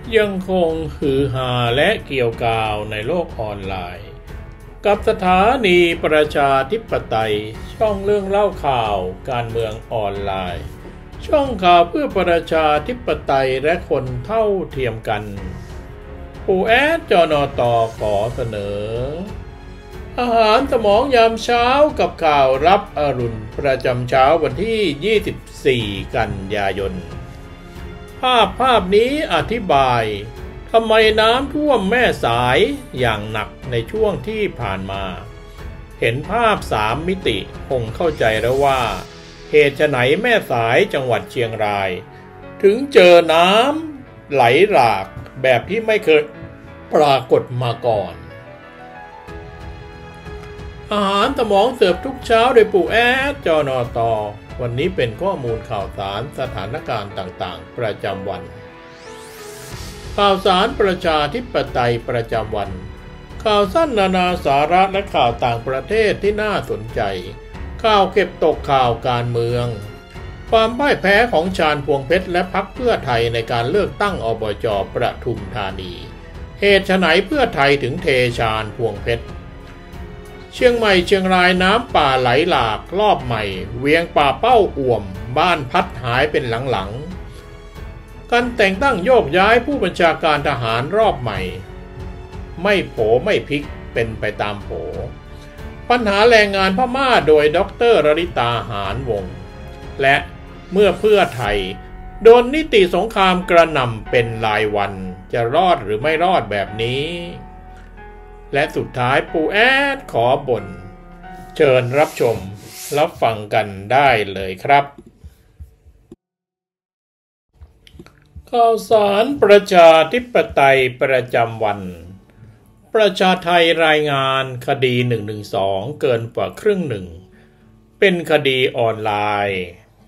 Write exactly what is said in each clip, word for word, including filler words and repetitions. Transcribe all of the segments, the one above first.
ยังคงฮือฮาและเกี่ยวกาวในโลกออนไลน์กับสถานีประชาธิปไตยช่องเรื่องเล่าข่าวการเมืองออนไลน์ช่องข่าวเพื่อประชาธิปไตยและคนเท่าเทียมกันปู่แอดจนตขอเสนออาหารสมองยามเช้ากับข่าวรับอรุณประจำเช้าวันที่ยี่สิบสี่กันยายนภาพภาพนี้อธิบายทำไมน้ำท่วมแม่สายอย่างหนักในช่วงที่ผ่านมาเห็นภาพสามมิติคงเข้าใจแล้วว่าเหตุไฉนแม่สายจังหวัดเชียงรายถึงเจอน้ำไหลหลากแบบที่ไม่เคยปรากฏมาก่อนอาหารสมองเสิร์ฟทุกเช้าโดยปู่แอดจนตวันนี้เป็นข้อมูลข่าวสารสถานการณ์ต่างๆประจำวันข่าวสารประชาธิปไตยประจำวันข่าวสั้นนานาสาระและข่าวต่างประเทศที่น่าสนใจข่าวเก็บตกข่าวการเมืองความพ่ายแพ้ของชาญพวงเพชรและพรรคเพื่อไทยในการเลือกตั้งอบจ.ประทุมธานีเหตุไฉนเพื่อไทยถึงเทชาญพวงเพชรเชียงใหม่เชียงรายน้ำป่าไหลหลากรอบใหม่เวียงป่าเป้าอ่วมบ้านพัดหายเป็นหลังๆการแต่งตั้งโยกย้ายผู้บัญชาการทหารรอบใหม่ไม่โผไม่พลิกเป็นไปตามโผปัญหาแรงงานพม่าโดยดร.รริตาหารวงศ์และเมื่อเพื่อไทยโดนนิติสงครามกระหน่ำเป็นรายวันจะรอดหรือไม่รอดแบบนี้และสุดท้ายปู่แอดขอบ่นเชิญรับชมรับฟังกันได้เลยครับข่าวสารประชาธิปไตยประจำวันประชาไทยรายงานคดีหนึ่งหนึ่งสองเกินกว่าครึ่งหนึ่งเป็นคดีออนไลน์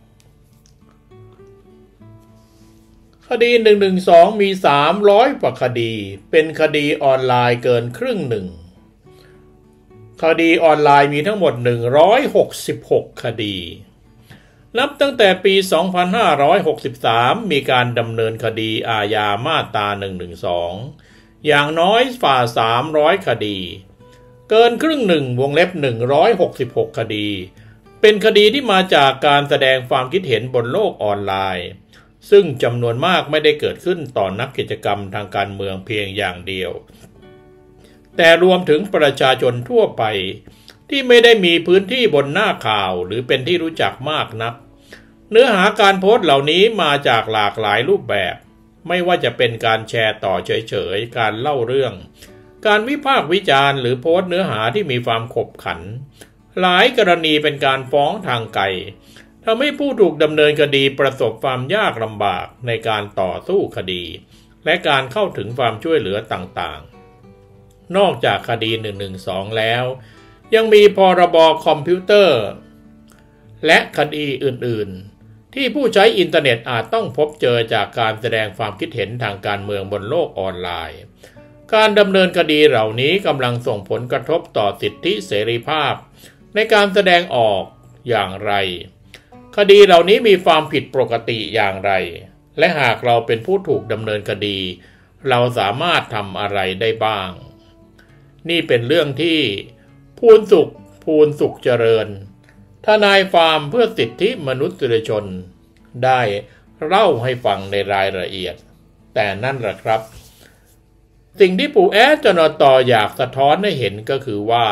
คดีหนึ่งหนึ่งสองมีสามร้อยกว่าคดีเป็นคดีออนไลน์เกินครึ่งหนึ่งคดีออนไลน์มีทั้งหมดหนึ่งร้อยหกสิบหกคดีนับตั้งแต่ปีสองพันห้าร้อยหกสิบสามมีการดำเนินคดีอาญามาตราหนึ่งหนึ่งสองอย่างน้อยฝ่าสามร้อยคดีเกินครึ่งหนึ่งวงเล็บหนึ่งร้อยหกสิบหกคดีเป็นคดีที่มาจากการแสดงความคิดเห็นบนโลกออนไลน์ซึ่งจำนวนมากไม่ได้เกิดขึ้นต่อนักกิจกรรมทางการเมืองเพียงอย่างเดียวแต่รวมถึงประชาชนทั่วไปที่ไม่ได้มีพื้นที่บนหน้าข่าวหรือเป็นที่รู้จักมากนักเนื้อหาการโพสต์เหล่านี้มาจากหลากหลายรูปแบบไม่ว่าจะเป็นการแชร์ต่อเฉยๆการเล่าเรื่องการวิพากษ์วิจารณ์หรือโพสต์เนื้อหาที่มีความขบขันหลายกรณีเป็นการฟ้องทางไกลทำให้ผู้ถูกดำเนินคดีประสบความยากลำบากในการต่อสู้คดีและการเข้าถึงความช่วยเหลือต่างๆนอกจากคดีหนึ่งหนึ่งสองแล้วยังมีพรบคอมพิวเตอร์และคดีอื่นๆที่ผู้ใช้อินเทอร์เน็ตอาจต้องพบเจอจากการแสดงความคิดเห็นทางการเมืองบนโลกออนไลน์การดำเนินคดีเหล่านี้กำลังส่งผลกระทบต่อสิทธิเสรีภาพในการแสดงออกอย่างไรคดีเหล่านี้มีความผิดปกติอย่างไรและหากเราเป็นผู้ถูกดำเนินคดีเราสามารถทำอะไรได้บ้างนี่เป็นเรื่องที่ภูนสุขภูนสุขเจริญทนายความเพื่อสิทธิมนุษยชนได้เล่าให้ฟังในรายละเอียดแต่นั่นแหละครับสิ่งที่ปู่แอดจนตอยากสะท้อนให้เห็นก็คือว่า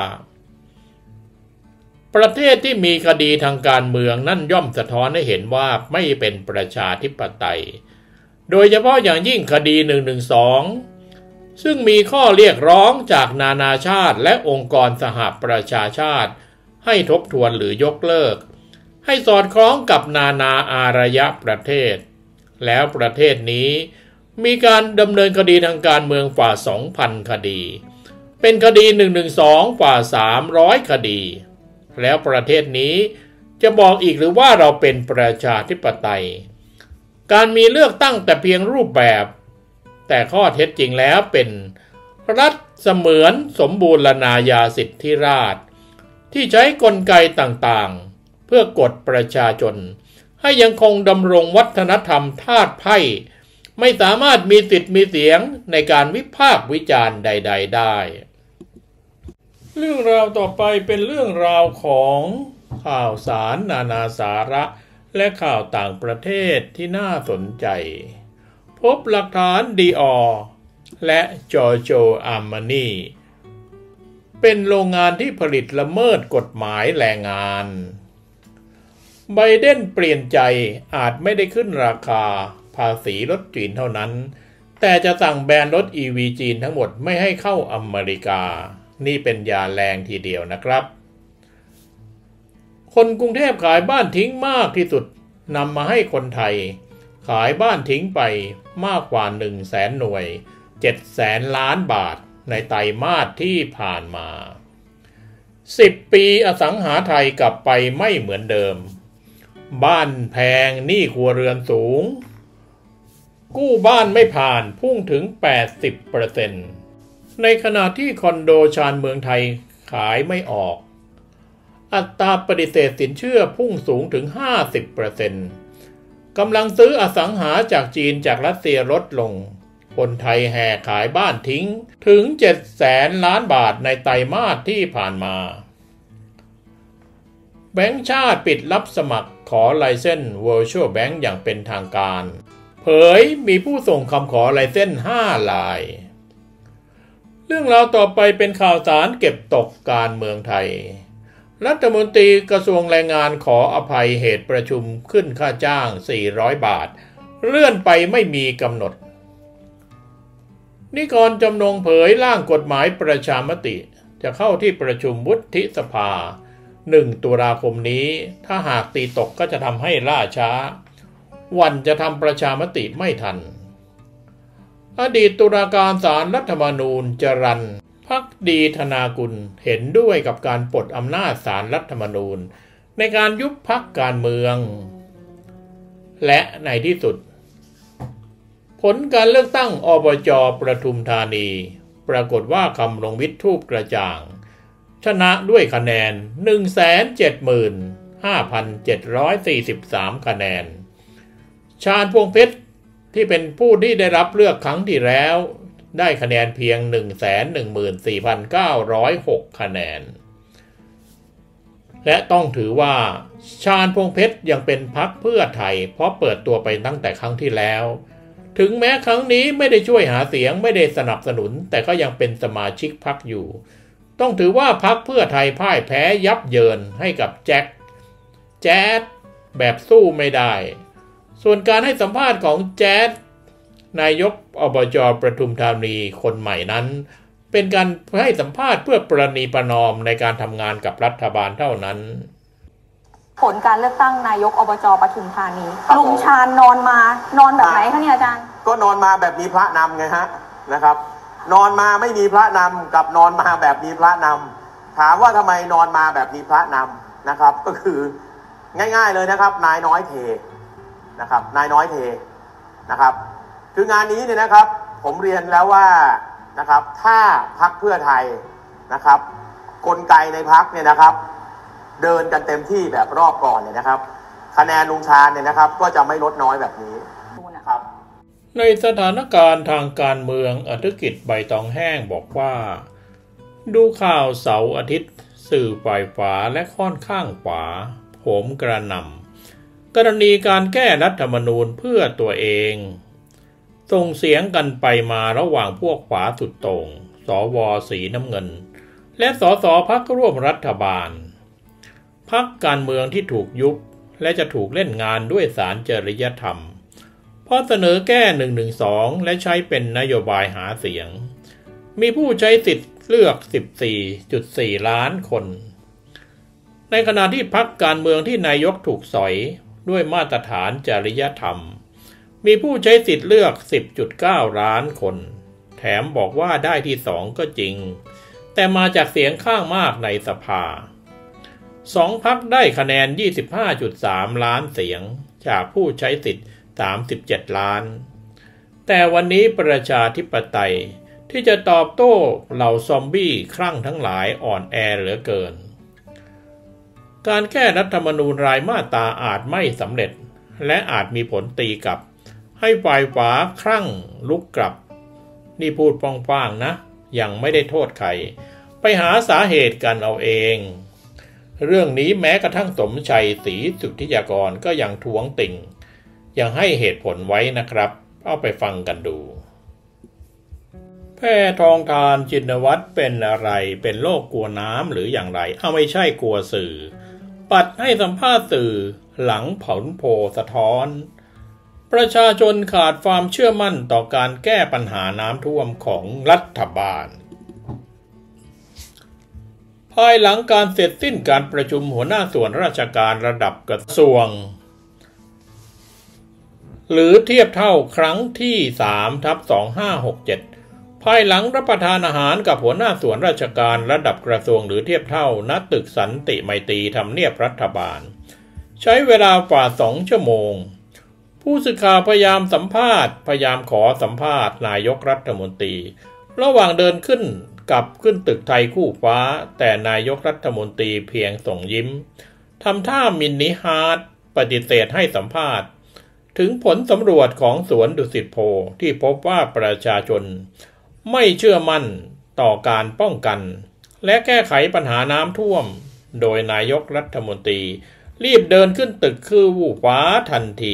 ประเทศที่มีคดีทางการเมืองนั่นย่อมสะท้อนให้เห็นว่าไม่เป็นประชาธิปไตยโดยเฉพาะอย่างยิ่งคดีหนึ่งหนึ่งสองซึ่งมีข้อเรียกร้องจากนานาชาติและองค์กรสหประชาชาติให้ทบทวนหรือยกเลิกให้สอดคล้องกับนานาอารยประเทศแล้วประเทศนี้มีการดำเนินคดีทางการเมืองกว่า สองพัน คดีเป็นคดีหนึ่งหนึ่งสองกว่าสามร้อยคดีแล้วประเทศนี้จะบอกอีกหรือว่าเราเป็นประชาธิปไตยการมีเลือกตั้งแต่เพียงรูปแบบแต่ข้อเท็จจริงแล้วเป็นรัฐเสมือนสมบูรณาญาสิทธิราชย์ที่ใช้กลไกต่างๆเพื่อกดประชาชนให้ยังคงดำรงวัฒนธรรมทาสไพ่ไม่สามารถมีสิทธิ์มีเสียงในการวิพากษ์วิจารณ์ใดๆได้เรื่องราวต่อไปเป็นเรื่องราวของข่าวสารนานาสาระและข่าวต่างประเทศที่น่าสนใจพบหลักฐานดีออร์และจอร์โจอาร์มานีเป็นโรงงานที่ผลิตละเมิดกฎหมายแรงงานไบเดนเปลี่ยนใจอาจไม่ได้ขึ้นราคาภาษีรถจีนเท่านั้นแต่จะสั่งแบนรถ อี วี จีนทั้งหมดไม่ให้เข้าอเมริกานี่เป็นยาแรงทีเดียวนะครับคนกรุงเทพขายบ้านทิ้งมากที่สุดนำมาให้คนไทยขายบ้านทิ้งไปมากกว่าหนึ่งแสนหน่วยเจ็ดแสนล้านบาทในไตรมาสที่ผ่านมาสิบปีอสังหาไทยกลับไปไม่เหมือนเดิมบ้านแพงหนี้ครัวเรือนสูงกู้บ้านไม่ผ่านพุ่งถึง แปดสิบเปอร์เซ็นต์ ในขณะที่คอนโดชานเมืองไทยขายไม่ออกอัตราปฏิเสธสินเชื่อพุ่งสูงถึง ห้าสิบเปอร์เซ็นต์ กำลังซื้ออสังหาจากจีนจากรัสเซียลดลงคนไทยแห่ขายบ้านทิ้งถึง เจ็ดแสนล้านบาทในไตรมาสที่ผ่านมาแบงก์ชาติปิดรับสมัครขอไลเซนส์ Virtual Bank อย่างเป็นทางการเผยมีผู้ส่งคำขอไลเซนส์ห้ารายเรื่องราวต่อไปเป็นข่าวสารเก็บตกการเมืองไทยรัฐมนตรีกระทรวงแรงงานขออภัยเหตุประชุมขึ้นค่าจ้างสี่ร้อยบาทเลื่อนไปไม่มีกำหนดนิกรจำนงเผยร่างกฎหมายประชามติจะเข้าที่ประชุมวุฒิสภาหนึ่งตุลาคมนี้ถ้าหากตีตกก็จะทำให้ล่าช้าวันจะทำประชามติไม่ทันอดีตตุลาการศาลรัฐธรรมนูญจรัญภักดีธนากุลเห็นด้วยกับการปลดอำนาจศาลรัฐธรรมนูญในการยุบพรรคการเมืองและในที่สุดผลการเลือกตั้งอบจ.ประทุมธานีปรากฏว่าคำลงวิทย์ทูปกระจ่างชนะด้วยคะแนน หนึ่งแสนเจ็ดหมื่นห้าพันเจ็ดร้อยสี่สิบสาม คะแนนชาญพวงเพชรที่เป็นผู้ที่ได้รับเลือกครั้งที่แล้วได้คะแนนเพียง หนึ่งแสนหนึ่งหมื่นสี่พันเก้าร้อยหก คะแนนและต้องถือว่าชาญพวงเพชรยังเป็นพรรคเพื่อไทยเพราะเปิดตัวไปตั้งแต่ครั้งที่แล้วถึงแม้ครั้งนี้ไม่ได้ช่วยหาเสียงไม่ได้สนับสนุนแต่ก็ยังเป็นสมาชิกพรรคอยู่ต้องถือว่าพรรคเพื่อไทยพ่ายแพ้ยับเยินให้กับแจ็คแจ๊ดแบบสู้ไม่ได้ส่วนการให้สัมภาษณ์ของแจ๊ดนายกอบจ.ประทุมธานีคนใหม่นั้นเป็นการให้สัมภาษณ์เพื่อประนีประนอมในการทำงานกับรัฐบาลเท่านั้นผลการเลือกตั้งนายกอบจ.ปทุมธานีลุงชาญนอนมานอนแบบไหนคะเนี่ยอาจารย์ก็นอนมาแบบมีพระนำไงฮะนะครับนอนมาไม่มีพระนำกับนอนมาแบบมีพระนำถามว่าทำไมนอนมาแบบมีพระนำนะครับก็คือง่ายๆเลยนะครับนายน้อยเทนะครับนายน้อยเทนะครับคืองานนี้เนี่ยนะครับผมเรียนแล้วว่านะครับถ้าพรรคเพื่อไทยนะครับกลไกในพรรคเนี่ยนะครับเดินกันเต็มที่แบบรอบก่อนเนี่ยนะครับคะแนนลุงชาญเนี่ยนะครับก็จะไม่ลดน้อยแบบนี้นะครับในสถานการณ์ทางการเมืองอธิกิจใบตองแห้งบอกว่าดูข่าวเสาร์อาทิตย์สื่อฝ่ายขวาและค่อนข้างขวาโหมกระหน่ำกรณีการแก้รัฐธรรมนูญเพื่อตัวเองส่งเสียงกันไปมาระหว่างพวกขวาสุดโต่งสวสีน้ำเงินและสสพรรคร่วมรัฐบาลพรรคการเมืองที่ถูกยุบและจะถูกเล่นงานด้วยศาลจริยธรรมเพราะเสนอแก้หนึ่งหนึ่งสองและใช้เป็นนโยบายหาเสียงมีผู้ใช้สิทธิ์เลือก สิบสี่จุดสี่ ล้านคนในขณะที่พรรคการเมืองที่นายกถูกสอยด้วยมาตรฐานจริยธรรมมีผู้ใช้สิทธิ์เลือก สิบจุดเก้า ล้านคนแถมบอกว่าได้ที่สองก็จริงแต่มาจากเสียงข้างมากในสภาสองพรรคได้คะแนน ยี่สิบห้าจุดสาม ล้านเสียงจากผู้ใช้สิทธิ์สามสิบเจ็ดล้านแต่วันนี้ประชาธิปไตยที่จะตอบโต้เหล่าซอมบี้คลั่งทั้งหลายอ่อนแอเหลือเกินการแก้รัฐธรรมนูญรายมาตราอาจไม่สำเร็จและอาจมีผลตีกลับให้ฝ่ายฝาครั่งลุกกลับนี่พูดป้างๆนะยังไม่ได้โทษใครไปหาสาเหตุกันเอาเองเรื่องนี้แม้กระทั่งสมชัยศรีสุทธิยากรก็ยังท้วงติ่งยังให้เหตุผลไว้นะครับเอาไปฟังกันดูแพทองธารชินวัตรเป็นอะไรเป็นโรคกลัวน้ำหรืออย่างไรเอาไม่ใช่กลัวสื่อปัดให้สัมภาษณ์สื่อหลังผลโพลสะท้อนประชาชนขาดความเชื่อมั่นต่อการแก้ปัญหาน้ำท่วมของรัฐบาลภายหลังการเสร็จสิ้นการประชุมหัวหน้าส่วนราชการระดับกระทรวงหรือเทียบเท่าครั้งที่ สาม ทับ สองพันห้าร้อยหกสิบเจ็ด ภายหลังรับประทานอาหารกับหัวหน้าส่วนราชการระดับกระทรวงหรือเทียบเท่าณตึกสันติไมตรีทำเนียบรัฐบาลใช้เวลากว่าสองชั่วโมงผู้สื่อข่าวพยายามสัมภาษณ์พยายามขอสัมภาษณ์นายกรัฐมนตรีระหว่างเดินขึ้นกับขึ้นตึกไทยคู่ฟ้าแต่นายกรัฐมนตรีเพียงส่งยิ้มทำท่ามินนิฮาร์ดปฏิเสธให้สัมภาษณ์ถึงผลสำรวจของสวนดุสิตโพธิ์ที่พบว่าประชาชนไม่เชื่อมั่นต่อการป้องกันและแก้ไขปัญหาน้ำท่วมโดยนายกรัฐมนตรีรีบเดินขึ้นตึกคือคู่ฟ้าทันที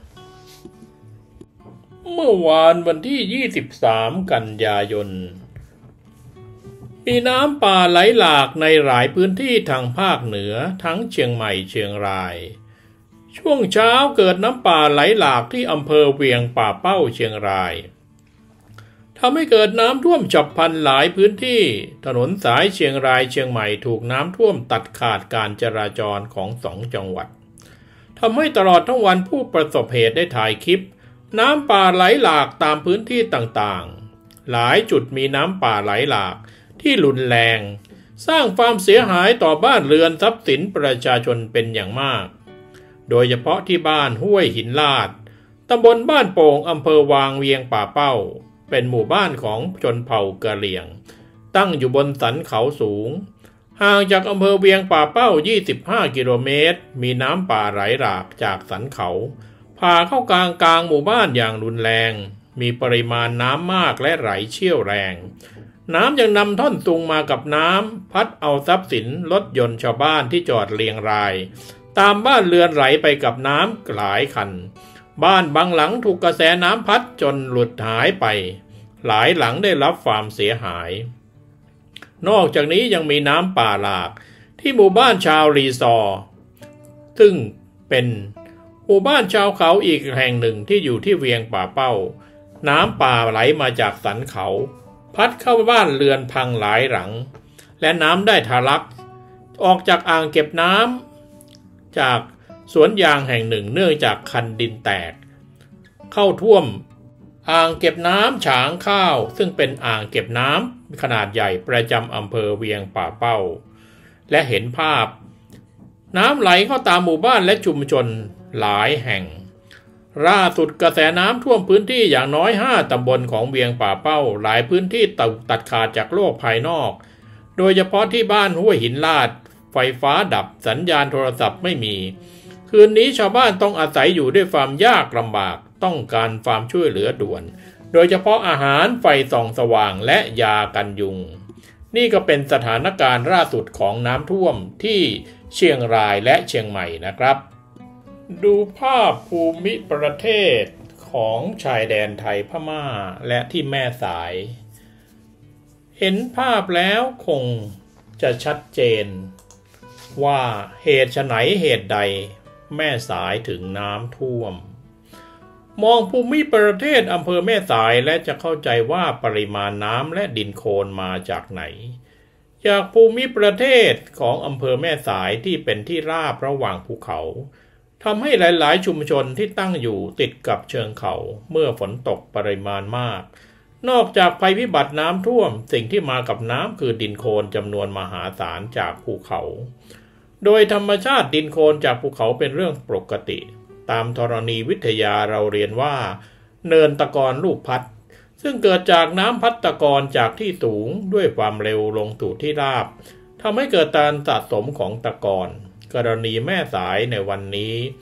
เมื่อวานวันที่ยี่สิบสามกันยายนมีน้ำป่าไหลหลากในหลายพื้นที่ทางภาคเหนือทั้งเชียงใหม่เชียงรายช่วงเช้าเกิดน้ำป่าไหลหลากที่อำเภอเวียงป่าเป้าเชียงรายทำให้เกิดน้ำท่วมฉับพลันหลายพื้นที่ถนนสายเชียงรายเชียงใหม่ถูกน้ำท่วมตัดขาดการจราจรของสองจังหวัดทำให้ตลอดทั้งวันผู้ประสบเหตุได้ถ่ายคลิปน้ำป่าไหลหลากตามพื้นที่ต่างๆหลายจุดมีน้ำป่าไหลหลากที่รุนแรงสร้างความเสียหายต่อบ้านเรือนทรัพย์สินประชาชนเป็นอย่างมากโดยเฉพาะที่บ้านห้วยหินลาดตำบลบ้านโป่งอำเภอวางเวียงป่าเป้าเป็นหมู่บ้านของชนเผ่ากะเหรี่ยงตั้งอยู่บนสันเขาสูงห่างจากอำเภอเวียงป่าเป้ายี่สิบห้ากิโลเมตรมีน้ำป่าไหลหลากจากสันเขาพาเข้ากลางกลางหมู่บ้านอย่างรุนแรงมีปริมาณน้ำมากและไหลเชี่ยวแรงน้ำยังนำท่อนซุงมากับน้ำพัดเอาทรัพย์สินรถยนต์ชาวบ้านที่จอดเรียงรายตามบ้านเรือนไหลไปกับน้ำหลายคันบ้านบางหลังถูกกระแสน้ำพัดจนหลุดหายไปหลายหลังได้รับความเสียหายนอกจากนี้ยังมีน้ำป่าหลากที่หมู่บ้านชาวรีซอร์ซึ่งเป็นหมู่บ้านชาวเขาอีกแห่งหนึ่งที่อยู่ที่เวียงป่าเป้าน้ำป่าไหลมาจากสันเขาพัดเข้าบ้านเรือนพังหลายหลังและน้ำได้ทะลักออกจากอ่างเก็บน้ำจากสวนยางแห่งหนึ่งเนื่องจากคันดินแตกเข้าท่วมอ่างเก็บน้ำฉางข้าวซึ่งเป็นอ่างเก็บน้ำขนาดใหญ่ประจำอำเภอเวียงป่าเป้าและเห็นภาพน้ำไหลเข้าตามหมู่บ้านและชุมชนหลายแห่งล่าสุดกระแสน้ำท่วมพื้นที่อย่างน้อยห้าตำบลของเวียงป่าเป้าหลายพื้นที่ตัดตัดขาดจากโลกภายนอกโดยเฉพาะที่บ้านห้วยหินลาดไฟฟ้าดับสัญญาณโทรศัพท์ไม่มีคืนนี้ชาวบ้านต้องอาศัยอยู่ด้วยความยากลำบากต้องการความช่วยเหลือด่วนโดยเฉพาะอาหารไฟส่องสว่างและยากันยุงนี่ก็เป็นสถานการณ์ล่าสุดของน้ำท่วมที่เชียงรายและเชียงใหม่นะครับดูภาพภูมิประเทศของชายแดนไทยพม่าและที่แม่สายเห็นภาพแล้วคงจะชัดเจนว่าเหตุไฉนเหตุใดแม่สายถึงน้ำท่วมมองภูมิประเทศอำเภอแม่สายและจะเข้าใจว่าปริมาณน้ำและดินโคลนมาจากไหนจากภูมิประเทศของอำเภอแม่สายที่เป็นที่ราบระหว่างภูเขาทำให้หลายๆชุมชนที่ตั้งอยู่ติดกับเชิงเขาเมื่อฝนตกปริมาณมากนอกจากภัยพิบัติน้ำท่วมสิ่งที่มากับน้ำคือดินโคลนจำนวนมหาศาลจากภูเขาโดยธรรมชาติดินโคลนจากภูเขาเป็นเรื่องปกติตามธรณีวิทยาเราเรียนว่าเนินตะกอนลูกพัดซึ่งเกิดจากน้ำพัดตะกอนจากที่สูงด้วยความเร็วลงสู่ที่ราบทำให้เกิดการสะสมของตะกอนกรณีแม่สายในวันนี้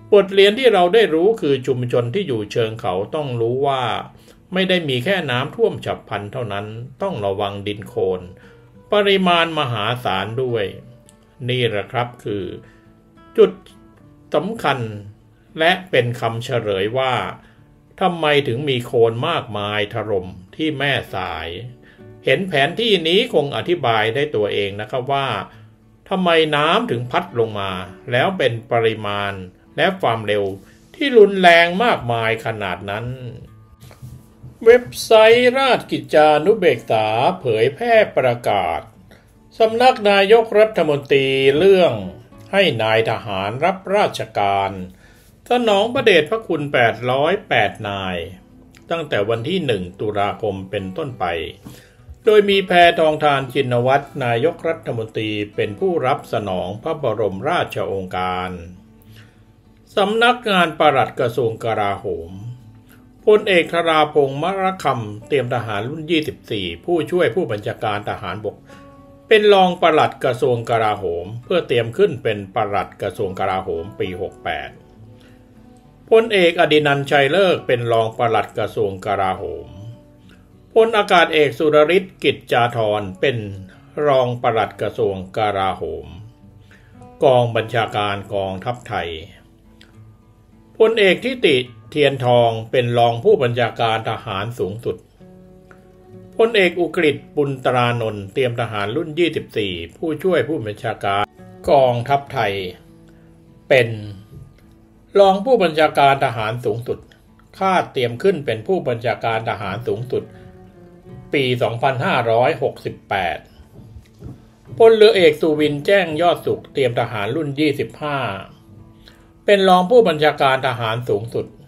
บทเรียนที่เราได้รู้คือชุมชนที่อยู่เชิงเขาต้องรู้ว่าไม่ได้มีแค่น้ำท่วมฉับพลันเท่านั้นต้องระวังดินโคลนปริมาณมหาศาลด้วยนี่แหละครับคือจุดสำคัญและเป็นคำเฉลยว่าทำไมถึงมีโคลนมากมายถล่มที่แม่สายเห็นแผนที่นี้คงอธิบายได้ตัวเองนะครับว่าทำไมน้ำถึงพัดลงมาแล้วเป็นปริมาณและความเร็วที่รุนแรงมากมายขนาดนั้นเว็บไซต์ราชกิจจานุเบกษาเผยแพร่ประกาศสำนักนายกรัฐมนตรีเรื่องให้นายทหารรับราชการสนองพระเดชพระคุณแปดร้อยแปดนายตั้งแต่วันที่หนึ่งตุลาคมเป็นต้นไปโดยมีแพทองธารชินวัตรนายกรัฐมนตรีเป็นผู้รับสนองพระบรมราชโองการสำนักงานปลัดกระทรวงกลาโหมพลเอกธราพงษ์มรคำเตรียมทหารรุ่นยี่สิบสี่ผู้ช่วยผู้บัญชาการทหารบกเป็นรองปลัดกระทรวงกลาโหมเพื่อเตรียมขึ้นเป็นปลัดกระทรวงกลาโหมปีหกสิบแปดพลเอกอดินันท์ชัยเลิกเป็นรองปลัดกระทรวงกลาโหมพลอากาศเอกสุรฤทธิ์กิจจาธรเป็นรองปลัดกระทรวงกลาโหมกองบัญชาการกองทัพไทยพลเอกทิติเทียนทองเป็นรองผู้บัญชาการทหารสูงสุดพลเอกอุกฤษปุณตรานนท์เตรียมทหารรุ่นยี่สิบสี่ผู้ช่วยผู้บัญชาการกองทัพไทยเป็นรองผู้บัญชาการทหารสูงสุดคาดเตรียมขึ้นเป็นผู้บัญชาการทหารสูงสุดปีสองพันห้าร้อยหกสิบแปดพลเรือเอกสุวินแจ้งยอดสุขเตรียมทหารรุ่นยี่สิบห้าเป็นรองผู้บัญชาการทหารสูงสุด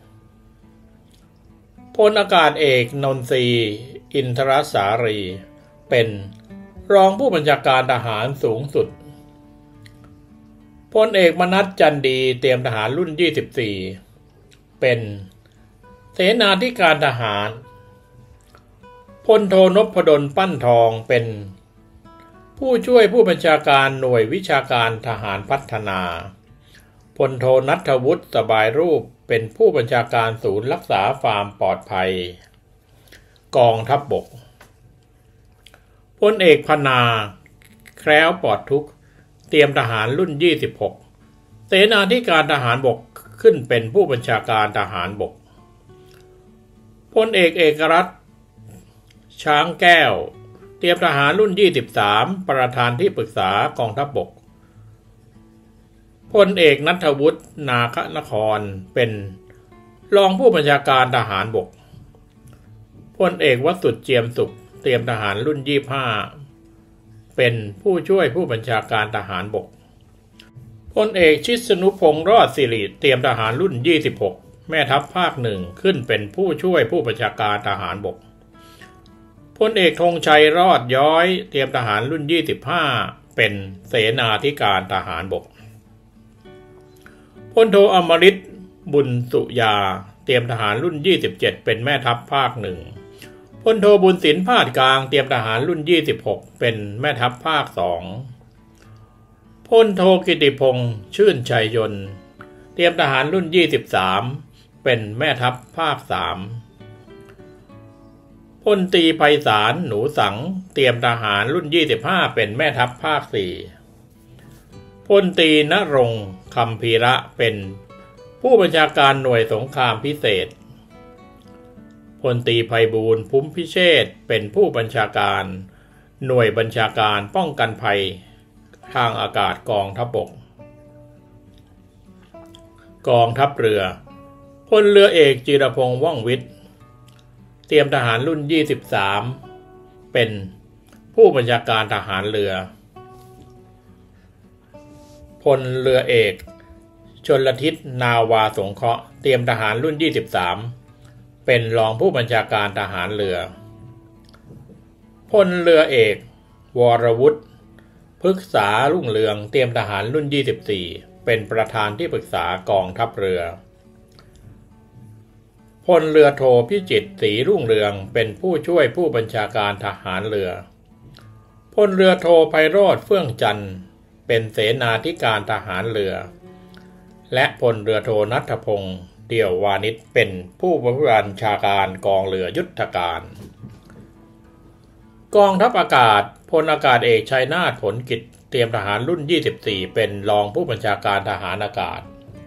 พลอากาศเอกนนทรีอินทรสารีเป็นรองผู้บัญชาการทหารสูงสุดพลเอกมนัสจันดีเตรียมทหารรุ่นยี่สิบสี่เป็นเสนาธิการทหารพลโทนพดลปั้นทองเป็นผู้ช่วยผู้บัญชาการหน่วยวิชาการทหารพัฒนาพลโทณัฐวุฒิสบายรูปเป็นผู้บัญชาการศูนย์รักษาความปลอดภัยกองทัพบกพลเอกพนาแคล้วปลอดทุกข์เตรียมทหารรุ่นยี่สิบหกเสนาธิการทหารบกขึ้นเป็นผู้บัญชาการทหารบกพลเอกเอกรัตน์ช้างแก้วเตรียมทหารรุ่นยี่สิบสามประธานที่ปรึกษากองทัพบกพลเอกณัฐวุฒินาคนครเป็นรองผู้บัญชาการทหารบกพลเอกวสุทธิ์เจียมสุขเตรียมทหารรุ่นยี่สิบห้าเป็นผู้ช่วยผู้บัญชาการทหารบกพลเอกชิสนุพงษ์รอดสิริเตรียมทหารรุ่นยี่สิบหกแม่ทัพภาคหนึ่งขึ้นเป็นผู้ช่วยผู้บัญชาการทหารบกพลเอกธงชัยรอดย้อยเตรียมทหารรุ่นยี่สิบห้าเป็นเสนาธิการทหารบกพลโทอมฤตบุญสุยาเตรียมทหารรุ่นยี่สิบเจ็ดเป็นแม่ทัพภาคหนึ่งพลโทบุญสินพาดกลางเตรียมทหารรุ่นยี่สิบหกเป็นแม่ทัพภาคสองพลโทกิติพงษ์ชื่นชัยยนต์เตรียมทหารรุ่นยี่สิบสามเป็นแม่ทัพภาคสามพลตรีไพศาลหนูสังเตรียมทหารรุ่นยี่สิบห้าเป็นแม่ทัพภาคสี่พลตรีณรงค์คำพีระเป็นผู้บัญชาการหน่วยสงครามพิเศษพลตรีไพบูลย์ภูมิพิเชษฐ์เป็นผู้บัญชาการหน่วยบัญชาการป้องกันภัยทางอากาศกองทัพบกกองทัพเรือพลเรือเอกจิรพงษ์ว่องวิทย์เตรียมทหารรุ่นยี่สิบสามเป็นผู้บัญชาการทหารเรือพลเรือเอกชลทิศนาวาสงเคราะห์เตรียมทหารรุ่นยี่สิบสามเป็นรองผู้บัญชาการทหารเรือพลเรือเอกวรวุฒิพฤกษารุ่งเรืองเตรียมทหารรุ่นยี่สิบสี่เป็นประธานที่ปรึกษากองทัพเรือพลเรือโทพิจิตรศรีรุ่งเรืองเป็นผู้ช่วยผู้บัญชาการทหารเรือพลเรือโทไพโรจน์เฟื่องจันทร์เป็นเสนาธิการทหารเรือและพลเรือโทณัฐพงษ์เดี่ยววานิชเป็นผู้บัญชาการกองเรือยุทธการกองทัพอากาศพลอากาศเอกชัยนาทผลกิจเตรียมทหารรุ่นยี่สิบสี่เป็นรองผู้บัญชาการทหารอากาศ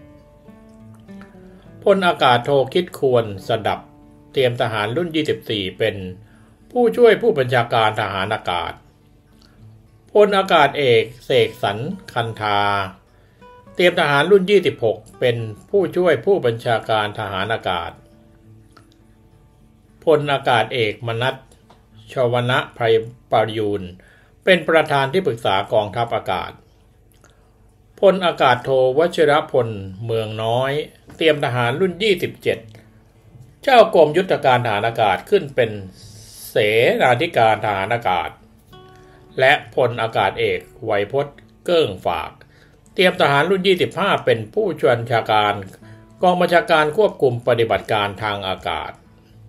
พลอากาศโทคิดควรสดับเตรียมทหารรุ่นยี่สิบสี่เป็นผู้ช่วยผู้บัญชาการทหารอากาศพลอากาศเอกเสกสรรคันธาเตรียมทหารรุ่นยี่สิบหกเป็นผู้ช่วยผู้บัญชาการทหารอากาศพลอากาศเอกมนัสชวนะไพรปรยูรเป็นประธานที่ปรึกษากองทัพอากาศพลอากาศโทวชิรพลเมืองน้อยเตรียมทหารรุ่นยี่สิบเจ็ดเจ้ากรมยุทธการทหารอากาศขึ้นเป็นเสนาธิการทหารอากาศและพลอากาศเอกไวยพจน์เกิ้งฝากเตรียมทหารรุ่นยี่สิบห้าเป็นผู้ช่วยบัญชาการกองบัญชาการควบคุมปฏิบัติการทางอากาศ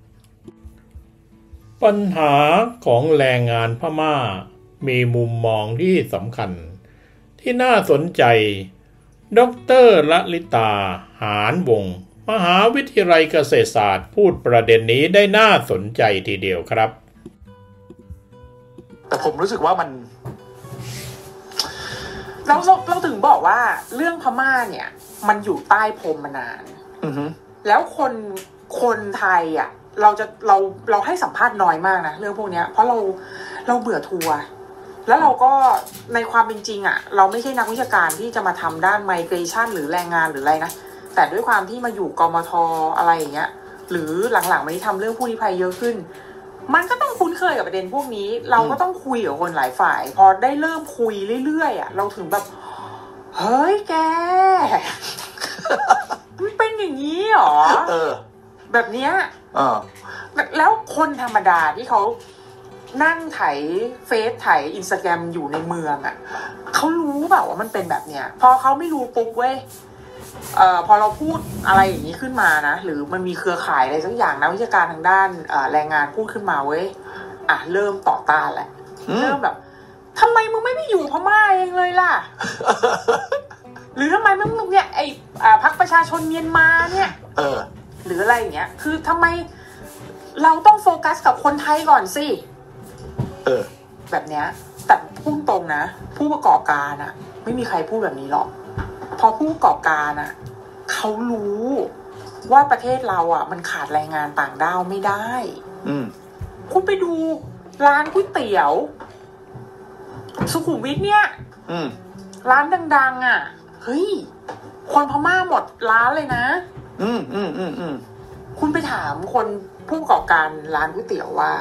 ปัญหาของแรงงานพม่ามีมุมมองที่สำคัญที่น่าสนใจดร.ละลิตาหานวงศ์มหาวิทยาลัยเกษตรศาสตร์พูดประเด็นนี้ได้น่าสนใจทีเดียวครับแต่ผมรู้สึกว่ามันเราเราถึงบอกว่าเรื่องพม่าเนี่ยมันอยู่ใต้พรมมานานแล้วคนคนไทยอ่ะเราจะเราเราให้สัมภาษณ์น้อยมากนะเรื่องพวกนี้เพราะเราเราเบื่อทัวร์แล้วเราก็ในความเป็นจริงอ่ะเราไม่ใช่นักวิชาการที่จะมาทำด้านไมเกรชันหรือแรงงานหรืออะไรนะแต่ด้วยความที่มาอยู่กมทอะไรอย่างเงี้ยหรือหลังๆมาที่ทำเรื่องผู้ลี้ภัยเยอะขึ้นมันก็ต้องคุ้นเคยกับประเด็นพวกนี้เราก็ต้องคุยกับคนหลายฝ่ายพอได้เริ่มคุยเรื่อยๆอ่ะเราถึงแบบเฮ้ยแกมันเป็นอย่างนี้หรอเออแบบเนี้ยเออแล้วคนธรรมดาที่เขานั่งไถเฟซไถอินสตาแกรมอยู่ในเมืองอ่ะเขารู้เปล่าว่ามันเป็นแบบเนี้ยพอเขาไม่รู้ปุ๊บเว้ยเอ่อพอเราพูดอะไรอย่างนี้ขึ้นมานะหรือมันมีเครือข่ายอะไรสักอย่างนะวิชาการทางด้านแรงงานพูดขึ้นมาเว้ยอ่ะเริ่มต่อต้านแหละเริ่มแบบทำไมมึงไม่ไปอยู่พม่าเองเลยล่ะ หรือทำไมมึงเนี่ยไอ้พรรคประชาชนเมียนมาเนี่ยเออหรืออะไรอย่างเงี้ยคือทำไมเราต้องโฟกัสกับคนไทยก่อนสิเออแบบเนี้ยแต่พูดตรงนะผู้ประกอบการอะไม่มีใครพูดแบบนี้หรอกพอผู้ประกอบการอะเขารู้ว่าประเทศเราอะมันขาดแรงงานต่างด้าวไม่ได้อืมคุณไปดูร้านก๋วยเตี๋ยวสุขุมวิทเนี่ยอืมร้านดังๆอะเฮ้ยคนพม่าหมดร้านเลยนะอืมอืมอืมอืมคุณไปถามคนผู้ประกอบการร้านก๋วยเตี๋ยวว่า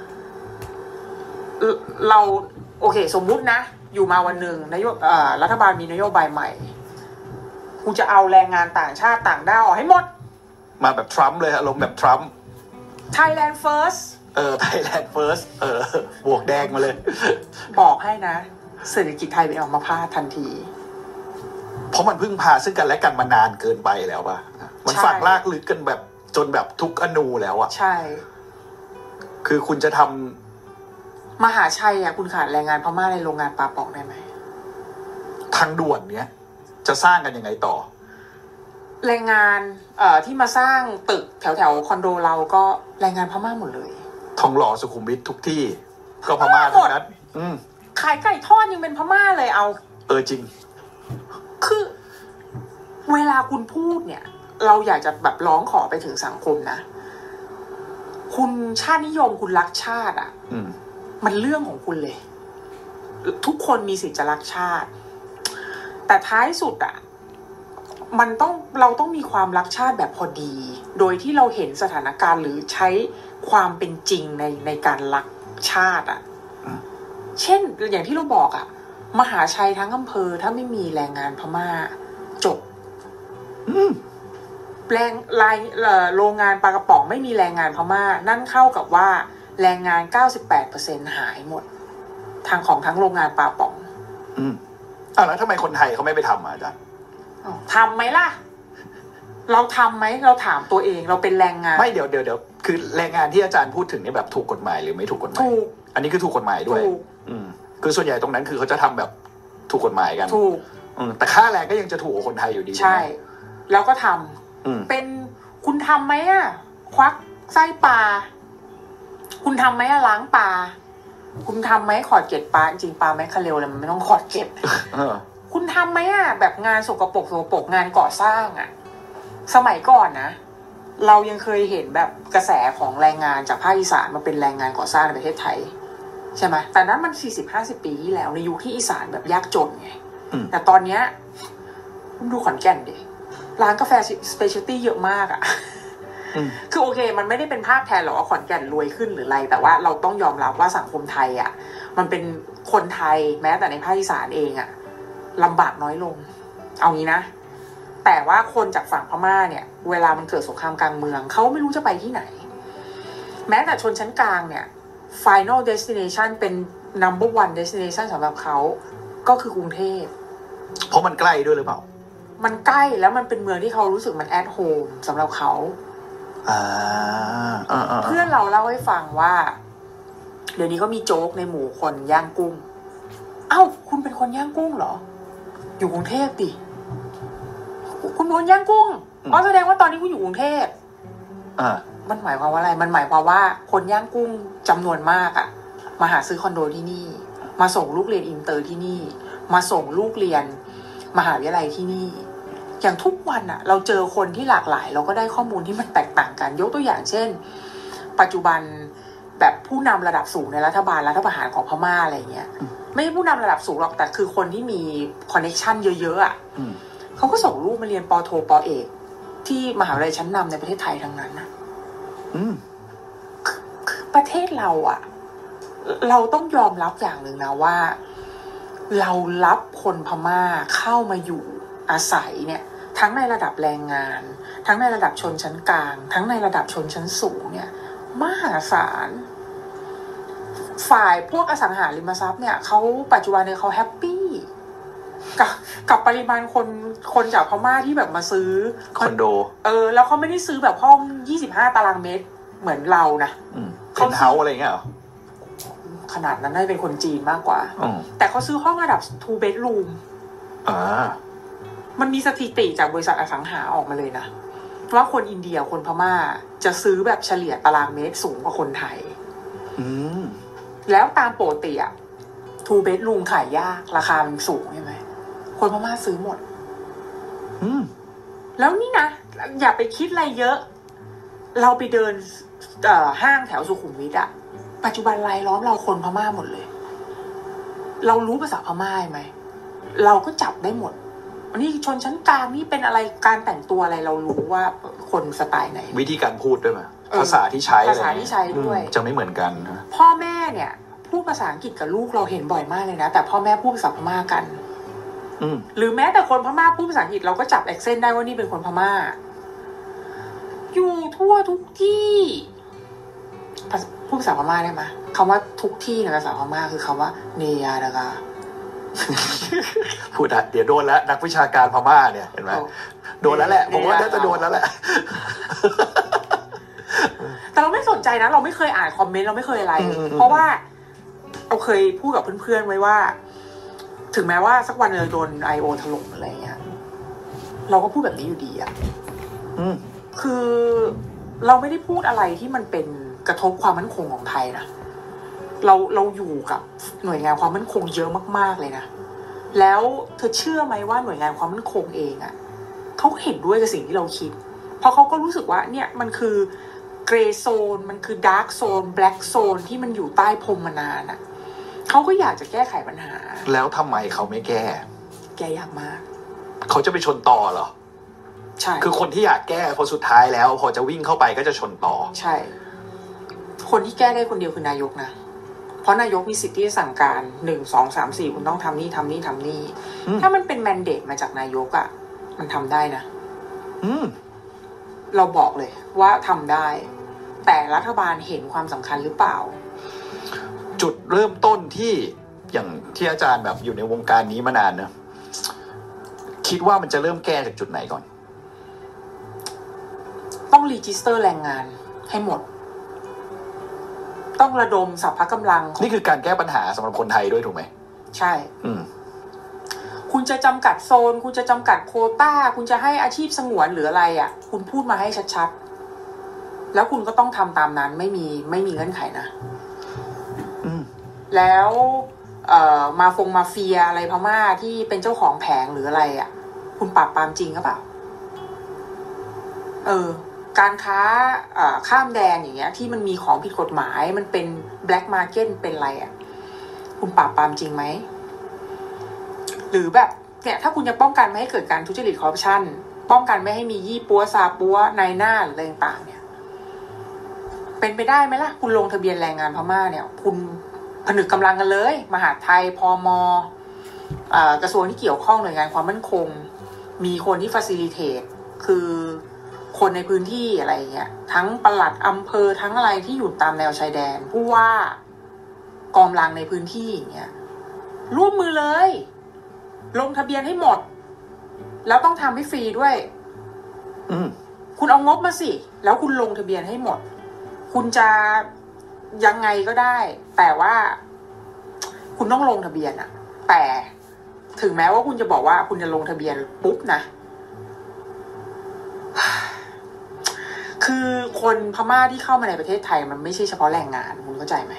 เราโอเคสมมุตินะอยู่มาวันหนึ่งนายกรัฐบาลมีนโยบายใหม่กูจะเอาแรงงานต่างชาติต่างด้าวให้หมดมาแบบทรัมป์เลยอารมณ์แบบทรัมป์ Thailand First เออ Thailand First เออบวกแดงมาเลยบอกให้นะเศรษฐกิจไทยเป็นอัมพาตทันทีเพราะมันพึ่งพาซึ่งกันและกันมานานเกินไปแล้วป่ะมันฝังลากลึกกันแบบจนแบบทุกอนูแล้วอ่ะใช่คือคุณจะทำมหาชัยอ่ะคุณขาดแรงงานพม่าในโรงงานปลาป๋องได้ไหมทางด่วนเนี้ยจะสร้างกันยังไงต่อแรงงานเอ่อที่มาสร้างตึกแถวแถวคอนโดเราก็แรงงานพม่าหมดเลยทองหล่อสุขุมวิททุกที่ก็พม่าทั้งนั้นอืมขายไก่ทอดยังเป็นพม่าเลยเอาเออจริงคือเวลาคุณพูดเนี่ยเราอยากจะแบบร้องขอไปถึงสังคมนะคุณชาตินิยมคุณรักชาติอ่ะมันเรื่องของคุณเลยทุกคนมีสิทธิ์จะรักชาติแต่ท้ายสุดอ่ะมันต้องเราต้องมีความรักชาติแบบพอดีโดยที่เราเห็นสถานการณ์หรือใช้ความเป็นจริงในในการรักชาติอ่ะเช่นอย่างที่เราบอกอ่ะมหาชัยทั้งอำเภอถ้าไม่มีแรงงานพม่าจบแรงรายโรงงานปลากระป๋องไม่มีแรงงานพม่านั่นเข้ากับว่าแรงงาน เก้าสิบแปดเปอร์เซ็นต์ หายหมดทางของทั้งโรงงานปลาป๋องอืมอ้าวแล้วทำไมคนไทยเขาไม่ไปทำอ่ะจ๊ะทำไหมล่ะเราทำไหมเราถามตัวเองเราเป็นแรงงานไม่เดี๋ยวเดี๋ยวเดี๋ยวคือแรงงานที่อาจารย์พูดถึงนี่แบบถูกกฎหมายหรือไม่ถูกกฎหมายถูกอันนี้คือถูกกฎหมายด้วยอืมคือส่วนใหญ่ตรงนั้นคือเขาจะทำแบบถูกกฎหมายกันถูกแต่ค่าแรงก็ยังจะถูกกว่าคนไทยอยู่ดีใช่แล้วก็ทำเป็นคุณทำไหมอ่ะควักไส้ปลาคุณทำไหมอ่ะล้างปลาคุณทำไหมขอดเกล็ดปลาจริงปลาแมคคาเรลเลยมันไม่ต้องขอดเกล็ดคุณทำไหมอ่ะแบบงานสกปรกสกปรกงานก่อสร้างอ่ะสมัยก่อนนะเรายังเคยเห็นแบบกระแสของแรงงานจากภาคอีสานมาเป็นแรงงานก่อสร้างในประเทศไทยใช่ไหมแต่นั้นมัน สี่สิบห้าสิบ ปีที่แล้วในยุคที่อีสานแบบยากจนไงแต่ตอนเนี้ยคุณดูขอนแก่นดิร้านกาแฟสเปเชียลตี้เยอะมากอ่ะคือโอเคมันไม่ได้เป็นภาพแทนหรอกว่าขอนแก่นรวยขึ้นหรืออะไรแต่ว่าเราต้องยอมรับว่าสังคมไทยอ่ะมันเป็นคนไทยแม้แต่ในภาคอีสานเองอ่ะลำบากน้อยลงเอางี้นะแต่ว่าคนจากฝั่งพม่าเนี่ยเวลามันเกิดสงครามกลางเมืองเขาไม่รู้จะไปที่ไหนแม้แต่ชนชั้นกลางเนี่ย final destination เป็น number one destination สำหรับเขาก็คือกรุงเทพเพราะมันใกล้ด้วยหรือเปล่ามันใกล้แล้วมันเป็นเมืองที่เขารู้สึกมัน at home สำหรับเขาเพื่อนเราเล่าให้ฟังว่าเดี๋ยวนี้ก็มีโจ๊กในหมู่คนย่างกุ้งเอ้าคุณเป็นคนย่างกุ้งเหรออยู่กรุงเทพดิคุณเป็นคนย่างกุ้งอ๋อแสดงว่าตอนนี้คุณอยู่กรุงเทพมันหมายความว่าอะไรมันหมายความว่าคนย่างกุ้งจำนวนมากอะมาหาซื้อคอนโดที่นี่มาส่งลูกเรียนอินเตอร์ที่นี่มาส่งลูกเรียนมหาวิทยาลัยที่นี่อย่างทุกวันอะเราเจอคนที่หลากหลายเราก็ได้ข้อมูลที่มันแตกต่างกันยกตัวอย่างเช่นปัจจุบันแบบผู้นำระดับสูงในรัฐบาลรัฐประหารของพม่าอะไรเงี้ยไม่ใช่ผู้นำระดับสูงหรอกแต่คือคนที่มีคอนเนคชั่นเยอะๆอะเขาก็ส่งลูกมาเรียนป.โทป.เอกที่มหาวิทยาลัยชั้นนำในประเทศไทยทั้งนั้นนะประเทศเราอะเราต้องยอมรับอย่างหนึ่งนะว่าเรารับคนพม่าเข้ามาอยู่อาศัยเนี่ยทั้งในระดับแรงงานทั้งในระดับชนชั้นกลางทั้งในระดับชนชั้นสูงเนี่ยมหาศาลฝ่ายพวกอสังหาริมทรัพย์เนี่ยเขาปัจจุบันเนี่ยเขาแฮปปี้กับกับปริมาณคนคนจากพม่าที่แบบมาซื้อคอนโดเออแล้วเขาไม่ได้ซื้อแบบห้องยี่สิบห้าตารางเมตรเหมือนเรานะเขาเฮาอะไรเงี้ยหรอขนาดนั้นน่าจะเป็นคนจีนมากกว่าแต่เขาซื้อห้องระดับ two bedroom อ่ามันมีสถิติจากบริษัทอสังหาออกมาเลยนะว่าคนอินเดียคนพม่าจะซื้อแบบเฉลี่ยตารางเมตรสูงกว่าคนไทยแล้วตามปกติอะ two bedroom ขายยากราคามันสูงใช่ไหมคนพม่าซื้อหมดแล้วนี่นะอย่าไปคิดอะไรเยอะเราไปเดินห้างแถวสุขุมวิทอะปัจจุบันรายล้อมเราคนพม่าหมดเลยเรารู้ภาษาพม่าไหมเราก็จับได้หมดนี่ชนชั้นกลางนี่เป็นอะไรการแต่งตัวอะไรเรารู้ว่าคนสไตล์ไหนวิธีการพูดด้วยไหมภาษาที่ใช้ภาษาที่ใช้ด้วยจะไม่เหมือนกันนะพ่อแม่เนี่ยพูดภาษาอังกฤษกับลูกเราเห็นบ่อยมากเลยนะแต่พ่อแม่พูดภาษาพม่ากันหรือแม้แต่คนพม่าพูดภาษาอังกฤษเราก็จับแอคเซนต์ได้ว่านี่เป็นคนพม่าอยู่ทั่วทุกที่พูดภาษาพม่าได้ไหมคำว่าทุกที่ในภาษาพม่าคือคำว่าเนียนะคะพูดอ่ะเดี๋ยวโดนแล้วนักวิชาการพม่าเนี่ยเห็นไหมโดนแล้วแหละผมว่าน่าจะโดนแล้วแหละแต่เราไม่สนใจนะเราไม่เคยอ่านคอมเมนต์เราไม่เคยอะไรเพราะว่าเราเคยพูดกับเพื่อนๆไว้ว่าถึงแม้ว่าสักวันเราโดน ไอ โอ ถล่มอะไรเงี้ยเราก็พูดแบบนี้อยู่ดีอ่ะคือเราไม่ได้พูดอะไรที่มันเป็นกระทบความมั่นคงของไทยนะเราเราอยู่กับหน่วยงานความมั่นคงเยอะมากๆเลยนะแล้วเธอเชื่อไหมว่าหน่วยงานความมั่นคงเองอ่ะเขาเห็นด้วยกับสิ่งที่เราคิดเพราะเขาก็รู้สึกว่าเนี่ยมันคือเกรย์โซนมันคือดาร์กโซนแบล็กโซนที่มันอยู่ใต้พรมมานานอ่ะเขาก็อยากจะแก้ไขปัญหาแล้วทำไมเขาไม่แก้แก้ยากมากเขาจะไปชนต่อเหรอใช่คือคนที่อยากแก้พอสุดท้ายแล้วพอจะวิ่งเข้าไปก็จะชนต่อใช่คนที่แก้ได้คนเดียวคือนายกนะเพราะนายกมีสิทธิ์ที่จะสั่งการหนึ่งสองสามสี่คุณต้องทำนี่ทำนี่ทำนี่ถ้ามันเป็นแมนเดตมาจากนายกอ่ะมันทำได้นะเราบอกเลยว่าทำได้แต่รัฐบาลเห็นความสำคัญหรือเปล่าจุดเริ่มต้นที่อย่างที่อาจารย์แบบอยู่ในวงการนี้มานานนะคิดว่ามันจะเริ่มแก้จากจุดไหนก่อนต้องรีจิสเตอร์แรงงานให้หมดต้องระดมสรรพกำลังนี่คือการแก้ปัญหาสำหรับคนไทยด้วยถูกไหมใช่อืมคุณจะจำกัดโซนคุณจะจำกัดโควต้าคุณจะให้อาชีพสงวนหรืออะไรอ่ะคุณพูดมาให้ชัดๆแล้วคุณก็ต้องทำตามนั้นไม่มีไม่มีเงื่อนไขนะแล้วเอ่อมาฟงมาเฟียอะไรพม่าที่เป็นเจ้าของแผงหรืออะไรอ่ะคุณปราบปรามจริงหรือเปล่าเออการค้าข้ามแดนอย่างเงี้ยที่มันมีของผิดกฎหมายมันเป็นแบล็กมาร์เก็ตเป็นอะไรอ่ะคุณปราบปรามจริงไหมหรือแบบเนี่ยถ้าคุณจะป้องกันไม่ให้เกิดการทุจริตคอร์รัปชันป้องกันไม่ให้มียี่ปัวซาปัวนายหน้าหรืออะไรต่างๆเนี่ยเป็นไปได้ไหมล่ะคุณลงทะเบียนแรงงานพม่าเนี่ยคุณผนึกกำลังกันเลยมหาดไทยพม.กระทรวงที่เกี่ยวข้องหน่วยงานความมั่นคงมีคนที่ facilitate คือคนในพื้นที่อะไรเงี้ยทั้งปลัดอำเภอทั้งอะไรที่อยู่ตามแนวชายแดนผู้ว่ากองกำลังในพื้นที่อย่างเงี้ยร่วมมือเลยลงทะเบียนให้หมดแล้วต้องทำให้ฟรีด้วยคุณเอางบมาสิแล้วคุณลงทะเบียนให้หมดคุณจะยังไงก็ได้แต่ว่าคุณต้องลงทะเบียนอะแต่ถึงแม้ว่าคุณจะบอกว่าคุณจะลงทะเบียนปุ๊บนะคือคนพม่าที่เข้ามาในประเทศไทยมันไม่ใช่เฉพาะแรงงานคุณเข้าใจไหม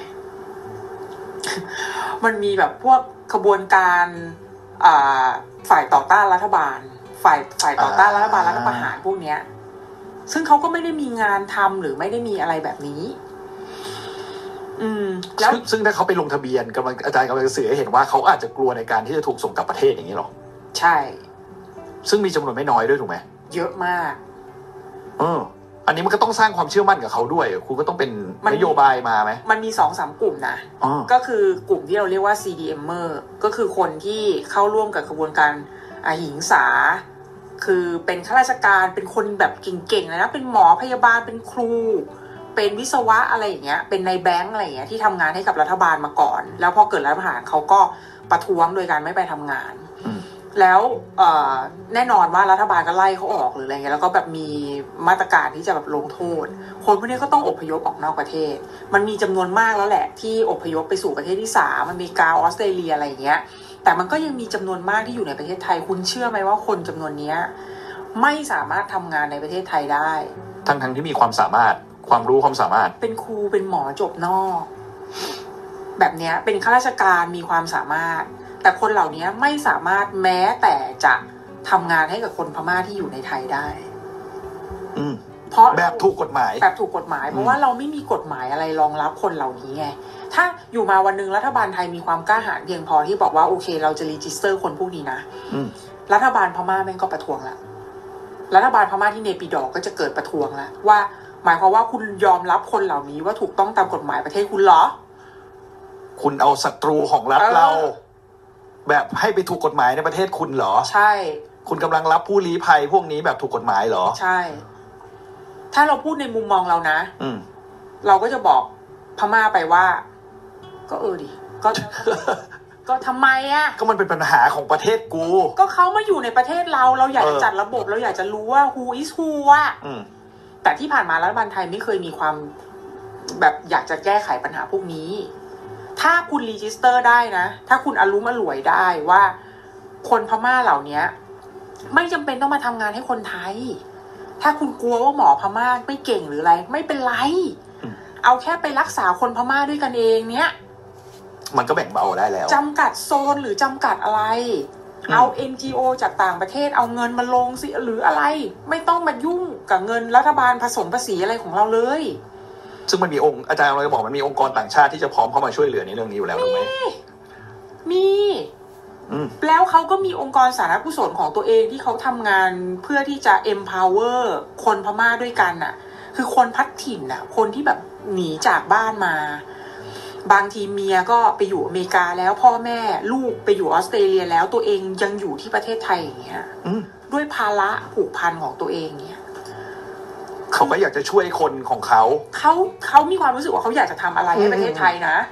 มันมีแบบพวกขบวนการฝ่ายต่อต้านรัฐบาลฝ่ายฝ่ายต่อต้านรัฐบาลรัฐประหารพวกเนี้ยซึ่งเขาก็ไม่ได้มีงานทำหรือไม่ได้มีอะไรแบบนี้อืมแล้วซึ่งถ้าเขาไปลงทะเบียนกำลังอาจารย์กำลังสื่อให้เห็นว่าเขาอาจจะกลัวในการที่จะถูกส่งกลับประเทศอย่างนี้หรอใช่ซึ่งมีจำนวนไม่น้อยด้วยถูกไหมเยอะมากเอออันนี้มันก็ต้องสร้างความเชื่อมั่นกับเขาด้วยคุณก็ต้องเป็นนโยบายมาไหมมันมีสองสามกลุ่มนะก็คือกลุ่มที่เราเรียกว่า ซี ดี เอ็ม เออร์ ก็คือคนที่เข้าร่วมกับกระบวนการอหิงสาคือเป็นข้าราชการเป็นคนแบบเก่งๆนะเป็นหมอพยาบาลเป็นครูเป็นวิศวะอะไรอย่างเงี้ยเป็นในแบงก์อะไรอย่างเงี้ยที่ทำงานให้กับรัฐบาลมาก่อนแล้วพอเกิดรัฐประหารเขาก็ประท้วงโดยการไม่ไปทำงานแล้วแน่นอนว่ารัฐบาลก็ไล่เขาออกหรืออะไรเงี้ยแล้วก็แบบมีมาตรการที่จะแบบลงโทษคนพวกนี้ก็ต้องอพยพออกนอกประเทศมันมีจำนวนมากแล้วแหละที่อพยพไปสู่ประเทศที่สามอเมริกาออสเตรเลียอะไรอย่างเงี้ยแต่มันก็ยังมีจำนวนมากที่อยู่ในประเทศไทยคุณเชื่อไหมว่าคนจำนวนนี้ไม่สามารถทำงานในประเทศไทยได้ทั้งทั้งที่มีความสามารถความรู้ความสามารถเป็นครูเป็นหมอจบนอกแบบเนี้ยเป็นข้าราชการมีความสามารถแต่คนเหล่านี้ไม่สามารถแม้แต่จะทำงานให้กับคนพม่าที่อยู่ในไทยได้เพราะแบบถูกกฎหมายแบบถูกกฎหมายเพราะว่าเราไม่มีกฎหมายอะไรรองรับคนเหล่านี้ไงถ้าอยู่มาวันนึงรัฐบาลไทยมีความกล้าหาญเพียงพอที่บอกว่าโอเคเราจะรีจิสเตอร์คนพวกนี้นะรัฐบาลพม่าแม่งก็ประท้วงละรัฐบาลพม่าที่เนปิดอก็จะเกิดประท้วงละว่าหมายความว่าคุณยอมรับคนเหล่านี้ว่าถูกต้องตามกฎหมายประเทศคุณเหรอคุณเอาศัตรูของรัฐเราแบบให้ไปถูกกฎหมายในประเทศคุณเหรอใช่คุณกำลังรับผู้ลี้ภัยพวกนี้แบบถูกกฎหมายเหรอใช่ถ้าเราพูดในมุมมองเรานะอืมเราก็จะบอกพม่าไปว่าก็เออดิก็ก็ทำไมอ่ะก็มันเป็นปัญหาของประเทศกูก็เขามาอยู่ในประเทศเราเราอยากจะจัดระบบเราอยากจะรู้ว่า who is who อ่ะแต่ที่ผ่านมารัฐบาลไทยไม่เคยมีความแบบอยากจะแก้ไขปัญหาพวกนี้ถ้าคุณรีจิสเตอร์ได้นะถ้าคุณอลุ้มอล่วยได้ว่าคนพม่าเหล่านี้ไม่จำเป็นต้องมาทำงานให้คนไทยถ้าคุณกลัวว่าหมอพม่าไม่เก่งหรืออะไรไม่เป็นไรเอาแค่ไปรักษาคนพม่าด้วยกันเองเนี้ยมันก็แบ่งเบาได้แล้วจำกัดโซนหรือจำกัดอะไรเอา เอ็น จี โอ จากต่างประเทศเอาเงินมาลงสิหรืออะไรไม่ต้องมายุ่งกับเงินรัฐบาลผสมภาษีอะไรของเราเลยซึ่งมันมีองค์อาจารย์เราจะบอกมันมีองค์กรต่างชาติที่จะพร้อมเข้ามาช่วยเหลือในเรื่องนี้อยู่แล้วถูกไหมมีแล้วเขาก็มีองค์กรสาธารณกุศลของตัวเองที่เขาทำงานเพื่อที่จะ empower คนพม่าด้วยกันน่ะคือคนพัดถิ่นน่ะคนที่แบบหนีจากบ้านมาบางทีเมียก็ไปอยู่อเมริกาแล้วพ่อแม่ลูกไปอยู่ออสเตรเลียแล้วตัวเองยังอยู่ที่ประเทศไทยอย่างเงี้ยด้วยภาระผูกพันของตัวเองเงี้ยเขาก็อยากจะช่วยคนของเขาเขาเขามีความรู้สึกว่าเขาอยากจะทำอะไรให้ประเทศไทยนะ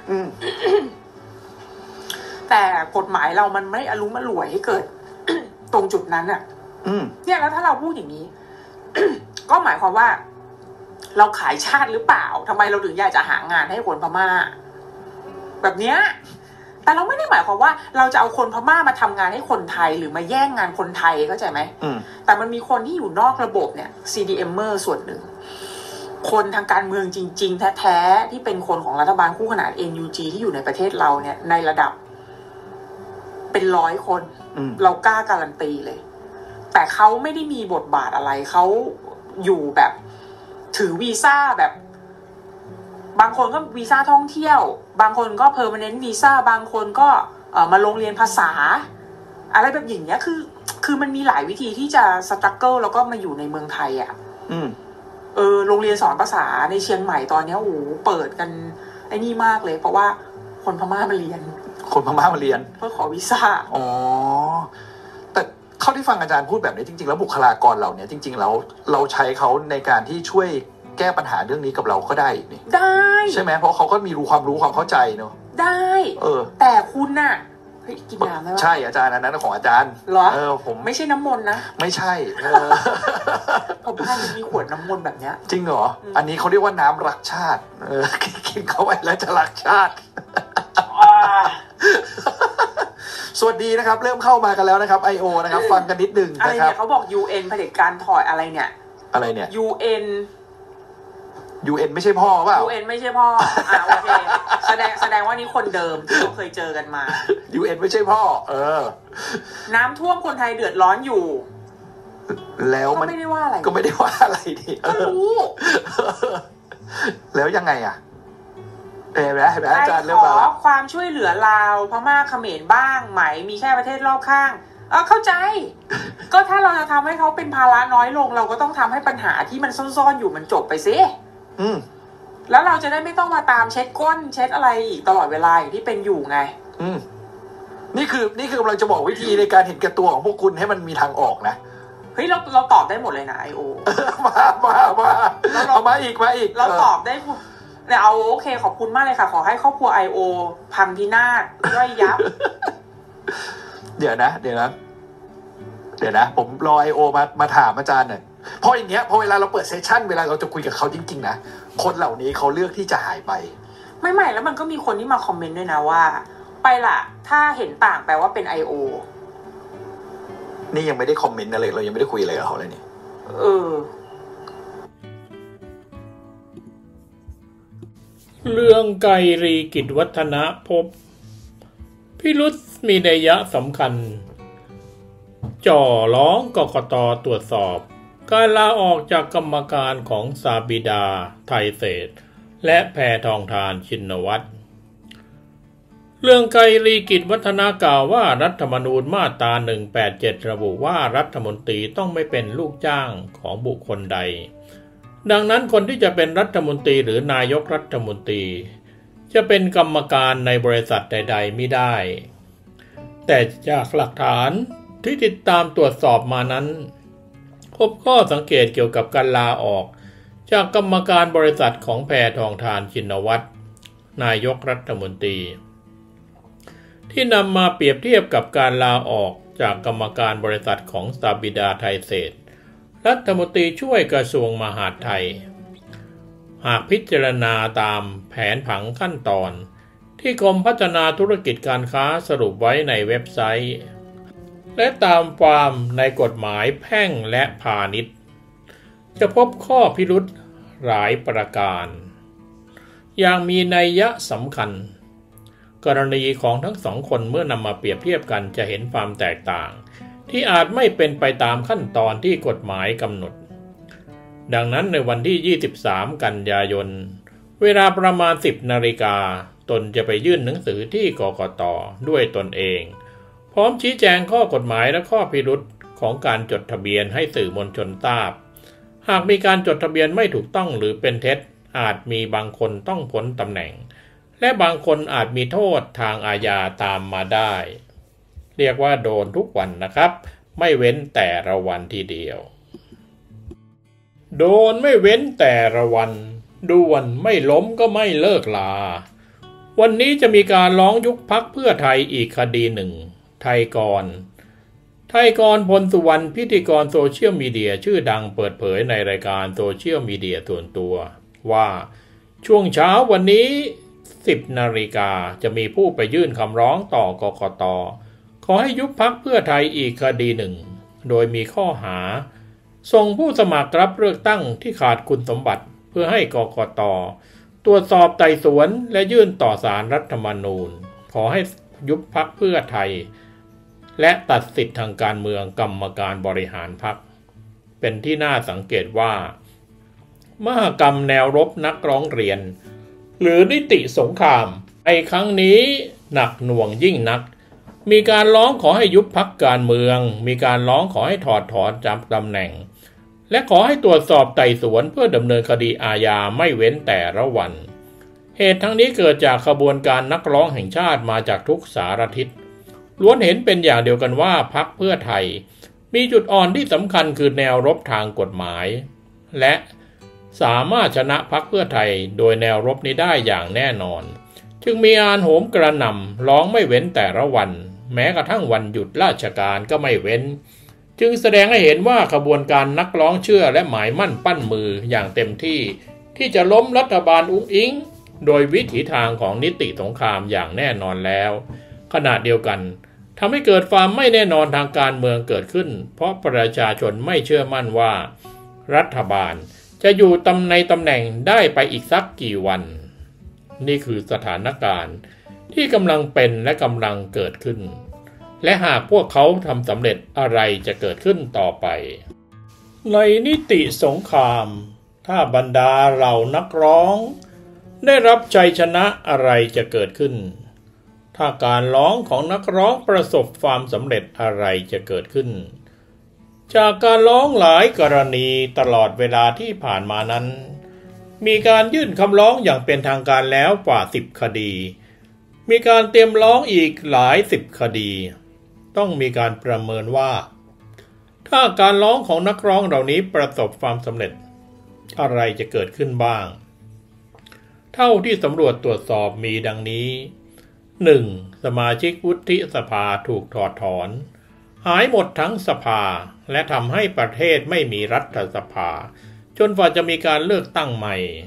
แต่กฎหมายเรามันไม่อลุ้มอล่วยให้เกิด ตรงจุดนั้นอ่ะเนี่ยแล้วถ้าเราพูดอย่างนี้ ก็หมายความว่าเราขายชาติหรือเปล่าทำไมเราถึงอยากจะหางานให้คนพม่าแบบเนี้ยแต่เราไม่ได้หมายความว่าเราจะเอาคนพม่ามาทำงานให้คนไทยหรือมาแย่งงานคนไทยเข้าใจไหมแต่มันมีคนที่อยู่นอกระบบเนี่ย ซี ดี เอ็ม เมอร์ส่วนหนึ่งคนทางการเมืองจริงๆแท้ๆที่เป็นคนของรัฐบาลคู่ขนาน เอ็น ยู จี ที่อยู่ในประเทศเราเนี่ยในระดับเป็นร้อยคนเรากล้าการันตีเลยแต่เขาไม่ได้มีบทบาทอะไรเขาอยู่แบบถือวีซ่าแบบบางคนก็วีซ่าท่องเที่ยวบางคนก็เพอร์มาเนนต์วีซ่าบางคนก็เอ่อมาลงเรียนภาษาอะไรแบบอย่างเงี้ยคือคือมันมีหลายวิธีที่จะสตรักเกิลแล้วก็มาอยู่ในเมืองไทยอ่ะอืมเออโรงเรียนสอนภาษาในเชียงใหม่ตอนนี้โอ้โหเปิดกันไอ้นี่มากเลยเพราะว่าคนพม่ามาเรียนคนพม่ามาเรียนเพื่อขอวีซ่าอ๋อแต่เข้าที่ฟังอาจารย์พูดแบบนี้จริงๆแล้วบุคลากรเราเนี่ยจริงๆแล้วเราใช้เขาในการที่ช่วยแก้ปัญหาเรื่องนี้กับเราก็ได้นี่ได้ใช่ไหมเพราะเขาก็มีรู้ความรู้ความเข้าใจเนอะได้เออแต่คุณน่ะเฮ้ยกินน้ำได้ปะใช่อาจารย์อันนั้นของอาจารย์เหรอเออผมไม่ใช่น้ำมนต์นะไม่ใช่เออผมพายังมีขวดน้ำมนต์แบบเนี้ยจริงเหรออันนี้เขาเรียกว่าน้ำรักชาติเออกินเข้าไปแล้วจะรักชาติสวัสดีนะครับเริ่มเข้ามากันแล้วนะครับ ไอ โอ นะครับฟังกันนิดนึงอะไรเนี่ยเขาบอก ยู เอ็น เผด็จการถอยอะไรเนี่ยอะไรเนี่ยยู เอ็นยู เอ็น ไม่ใช่พ่อเปล่ายู เอ็น ไม่ใช่พ่ออ่ะโอเคแสดงแสดงว่านี่คนเดิมที่เราเคยเจอกันมายู เอ็น ไม่ใช่พ่อเออน้ำท่วมคนไทยเดือดร้อนอยู่แล้วมันก็ไม่ได้ว่าอะไรก็ไม่ได้ว่าอะไรดิก็รู้แล้วยังไงอ่ะเห็นไหมเห็นไหมอาจารย์เริ่มมาขอความช่วยเหลือลาวพม่าเขมรบ้างไหมมีแค่ประเทศรอบข้างเออเข้าใจก็ถ้าเราจะทำให้เขาเป็นภาระน้อยลงเราก็ต้องทำให้ปัญหาที่มันซ่อนๆอยู่มันจบไปสิอืมแล้วเราจะได้ไม่ต้องมาตามเช็ดก้นเช็ดอะไรอีกตลอดเวลาอย่างที่เป็นอยู่ไงอืมนี่คือนี่คือเราจะบอกวิธีในการเห็นแก่ตัวของพวกคุณให้มันมีทางออกนะเฮ้ยเราเราตอบได้หมดเลยนะไอโอมามามาเอามาอีกมาอีกเราตอบได้เนี่ยเอาโอเคขอบคุณมากเลยค่ะขอให้ครอบครัว ไอ โอ พังพินาศย่อยยับเดี๋ยวนะเดี๋ยวนะเดี๋ยวนะผมรอ ไอ โอ มามาถามอาจารย์หน่อยเพราะอย่างเงี้ยพอเวลาเราเปิดเซสชั่นเวลาเราจะคุยกับเขาจริงๆนะคนเหล่านี้เขาเลือกที่จะหายไปไม่ไม่แล้วมันก็มีคนที่มาคอมเมนต์ด้วยนะว่าไปล่ะถ้าเห็นต่างแปลว่าเป็น ไอ โอนี่ยังไม่ได้คอมเมนต์อะไรเรายังไม่ได้คุยอะไรกับเขาเลยนี่เออเรื่องไกรรีกิจวัฒนะพบพิรุษมีนัยสำคัญจ่อร้องกกต.ตรวจสอบการลาออกจากกรรมการของซาบิดาไทยเศรษฐ์และแพทองธารชินวัตรเรื่องไกรรีกิจวัฒนะกล่าวว่ารัฐธรรมนูญมาตราหนึ่งแปดเจ็ดระบุว่ารัฐมนตรีต้องไม่เป็นลูกจ้างของบุคคลใดดังนั้นคนที่จะเป็นรัฐมนตรีหรือนายกรัฐมนตรีจะเป็นกรรมการในบริษัทใดๆไม่ได้แต่จากหลักฐานที่ติดตามตรวจสอบมานั้นพบข้อสังเกตเกี่ยวกับการลาออกจากกรรมการบริษัทของแพทองธารชินวัตรนายกรัฐมนตรีที่นำมาเปรียบเทียบกับการลาออกจากกรรมการบริษัทของซาบิดาไทยเศรษฐ์รัฐมนตรีช่วยกระทรวงมหาดไทยหากพิจารณาตามแผนผังขั้นตอนที่กรมพัฒนาธุรกิจการค้าสรุปไว้ในเว็บไซต์และตามความในกฎหมายแพ่งและพาณิชย์จะพบข้อพิรุธหลายประการอย่างมีนัยสำคัญกรณีของทั้งสองคนเมื่อนำมาเปรียบเทียบกันจะเห็นความแตกต่างที่อาจไม่เป็นไปตามขั้นตอนที่กฎหมายกำหนดดังนั้นในวันที่ยี่สิบสามกันยายนเวลาประมาณสิบนาฬิกาตนจะไปยื่นหนังสือที่กกต.ด้วยตนเองพร้อมชี้แจงข้อกฎหมายและข้อพิรุธของการจดทะเบียนให้สื่อมวลชนทราบหากมีการจดทะเบียนไม่ถูกต้องหรือเป็นเท็จอาจมีบางคนต้องพ้นตำแหน่งและบางคนอาจมีโทษทางอาญาตามมาได้เรียกว่าโดนทุกวันนะครับไม่เว้นแต่ละวันทีเดียวโดนไม่เว้นแต่ละวันด่วนไม่ล้มก็ไม่เลิกลาวันนี้จะมีการร้องยุบพรรคเพื่อไทยอีกคดีหนึ่งไทยกรไทยกรพลสุวรรณพิธีกรโซเชียลมีเดียชื่อดังเปิดเผยในรายการโซเชียลมีเดียส่วนตัวว่าช่วงเช้าวันนี้สิบนาฬิกาจะมีผู้ไปยื่นคำร้องต่อกกต.ขอให้ยุบพรรคเพื่อไทยอีกคดีหนึ่งโดยมีข้อหาส่งผู้สมัครรับเลือกตั้งที่ขาดคุณสมบัติเพื่อให้กกต.ตรวจสอบไต่สวนและยื่นต่อศาลรัฐธรรมนูญขอให้ยุบพรรคเพื่อไทยและตัดสิทธิทางการเมืองกรรมการบริหารพรรคเป็นที่น่าสังเกตว่ามหกรรมแนวรบนักร้องเรียนหรือนิติสงครามในครั้งนี้หนักหน่วงยิ่งนักมีการร้องขอให้ยุบพรรคการเมืองมีการร้องขอให้ถอดถอนจากตำแหน่งและขอให้ตรวจสอบไต่สวนเพื่อดำเนินคดีอาญาไม่เว้นแต่ละวันเหตุทั้งนี้เกิดจากขบวนการนักร้องแห่งชาติมาจากทุกสารทิศล้วนเห็นเป็นอย่างเดียวกันว่าพรรคเพื่อไทยมีจุดอ่อนที่สำคัญคือแนวรบทางกฎหมายและสามารถชนะพรรคเพื่อไทยโดยแนวรบนี้ได้อย่างแน่นอนจึงมีอานโหมกระหน่ำร้องไม่เว้นแต่ละวันแม้กระทั่งวันหยุดราชการก็ไม่เว้นจึงแสดงให้เห็นว่าขบวนการนักร้องเชื่อและหมายมั่นปั้นมืออย่างเต็มที่ที่จะล้มรัฐบาลอุ๊งอิ๊งโดยวิถีทางของนิติสงครามอย่างแน่นอนแล้วขณะเดียวกันทำให้เกิดความไม่แน่นอนทางการเมืองเกิดขึ้นเพราะประชาชนไม่เชื่อมั่นว่ารัฐบาลจะอยู่ตำในตำแหน่งได้ไปอีกสักกี่วันนี่คือสถานการณ์ที่กำลังเป็นและกำลังเกิดขึ้นและหากพวกเขาทำสำเร็จอะไรจะเกิดขึ้นต่อไปในนิติสงครามถ้าบรรดาเหล่านักร้องได้รับชัยชนะอะไรจะเกิดขึ้นถ้าการร้องของนักร้องประสบความสำเร็จอะไรจะเกิดขึ้นจากการร้องหลายกรณีตลอดเวลาที่ผ่านมานั้นมีการยื่นคำร้องอย่างเป็นทางการแล้วกว่าสิบคดีมีการเตรียมร้องอีกหลายสิบคดีต้องมีการประเมินว่าถ้าการร้องของนักร้องเหล่านี้ประสบความสำเร็จอะไรจะเกิดขึ้นบ้างเท่าที่สำรวจตรวจสอบมีดังนี้ หนึ่ง. สมาชิกวุฒิสภาถูกถอดถอนหายหมดทั้งสภาและทำให้ประเทศไม่มีรัฐสภาจนกว่าจะมีการเลือกตั้งใหม่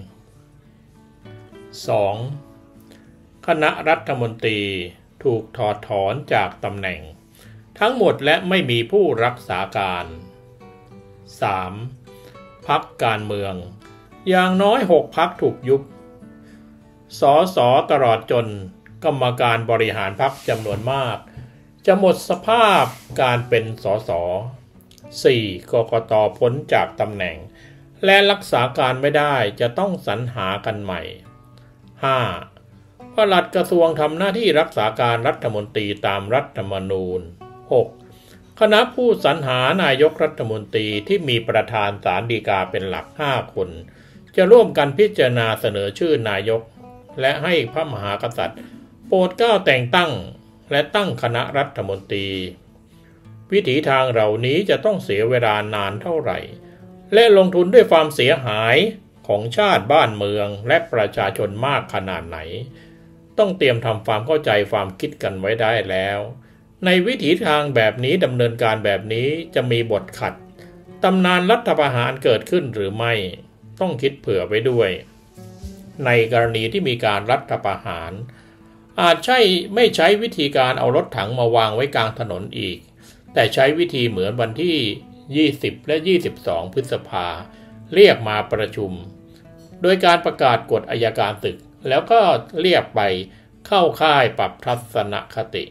สอง. คณะรัฐมนตรีถูกถอดถอนจากตำแหน่งทั้งหมดและไม่มีผู้รักษาการ สาม. พรรคการเมืองอย่างน้อยหกพรรคถูกยุบสสตลอดจนกรรมการบริหารพรรคจำนวนมากจะหมดสภาพการเป็นสส สี่. กกต.พ้นจากตำแหน่งและรักษาการไม่ได้จะต้องสรรหากันใหม่ ห้า. ปลัดกระทรวงทำหน้าที่รักษาการรัฐมนตรีตามรัฐธรรมนูญ หก. คณะผู้สรรหานายกรัฐมนตรีที่มีประธานศาลฎีกาเป็นหลักห้าคนจะร่วมกันพิจารณาเสนอชื่อนายกและให้พระมหากษัตริย์โปรดเกล้าแต่งตั้งและตั้งคณะรัฐมนตรีวิถีทางเหล่านี้จะต้องเสียเวลานานเท่าไหร่และลงทุนด้วยความเสียหายของชาติบ้านเมืองและประชาชนมากขนาดไหนต้องเตรียมทำความเข้าใจความคิดกันไว้ได้แล้วในวิถีทางแบบนี้ดำเนินการแบบนี้จะมีบทขัดตำนานรัฐประหารเกิดขึ้นหรือไม่ต้องคิดเผื่อไว้ด้วยในกรณีที่มีการรัฐประหารอาจใช่ไม่ใช้วิธีการเอารถถังมาวางไว้กลางถนนอีกแต่ใช้วิธีเหมือนวันที่ยี่สิบและยี่สิบสองพฤษภาเรียกมาประชุมโดยการประกาศกฎอัยการศึกแล้วก็เรียกไปเข้าค่ายปรับทัศนคติ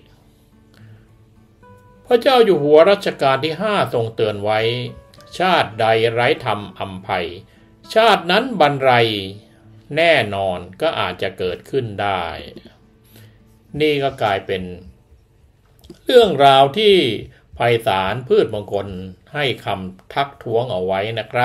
พระเจ้าอยู่หัวรัชกาลที่ห้าทรงเตือนไว้ชาติใดไร้ธรรมอำไพชาตินั้นบรรลัยแน่นอนก็อาจจะเกิดขึ้นได้นี่ก็กลายเป็นเรื่องราวที่ไพศาลพืชมงคลให้คำทักท้วงเอาไว้นะครับ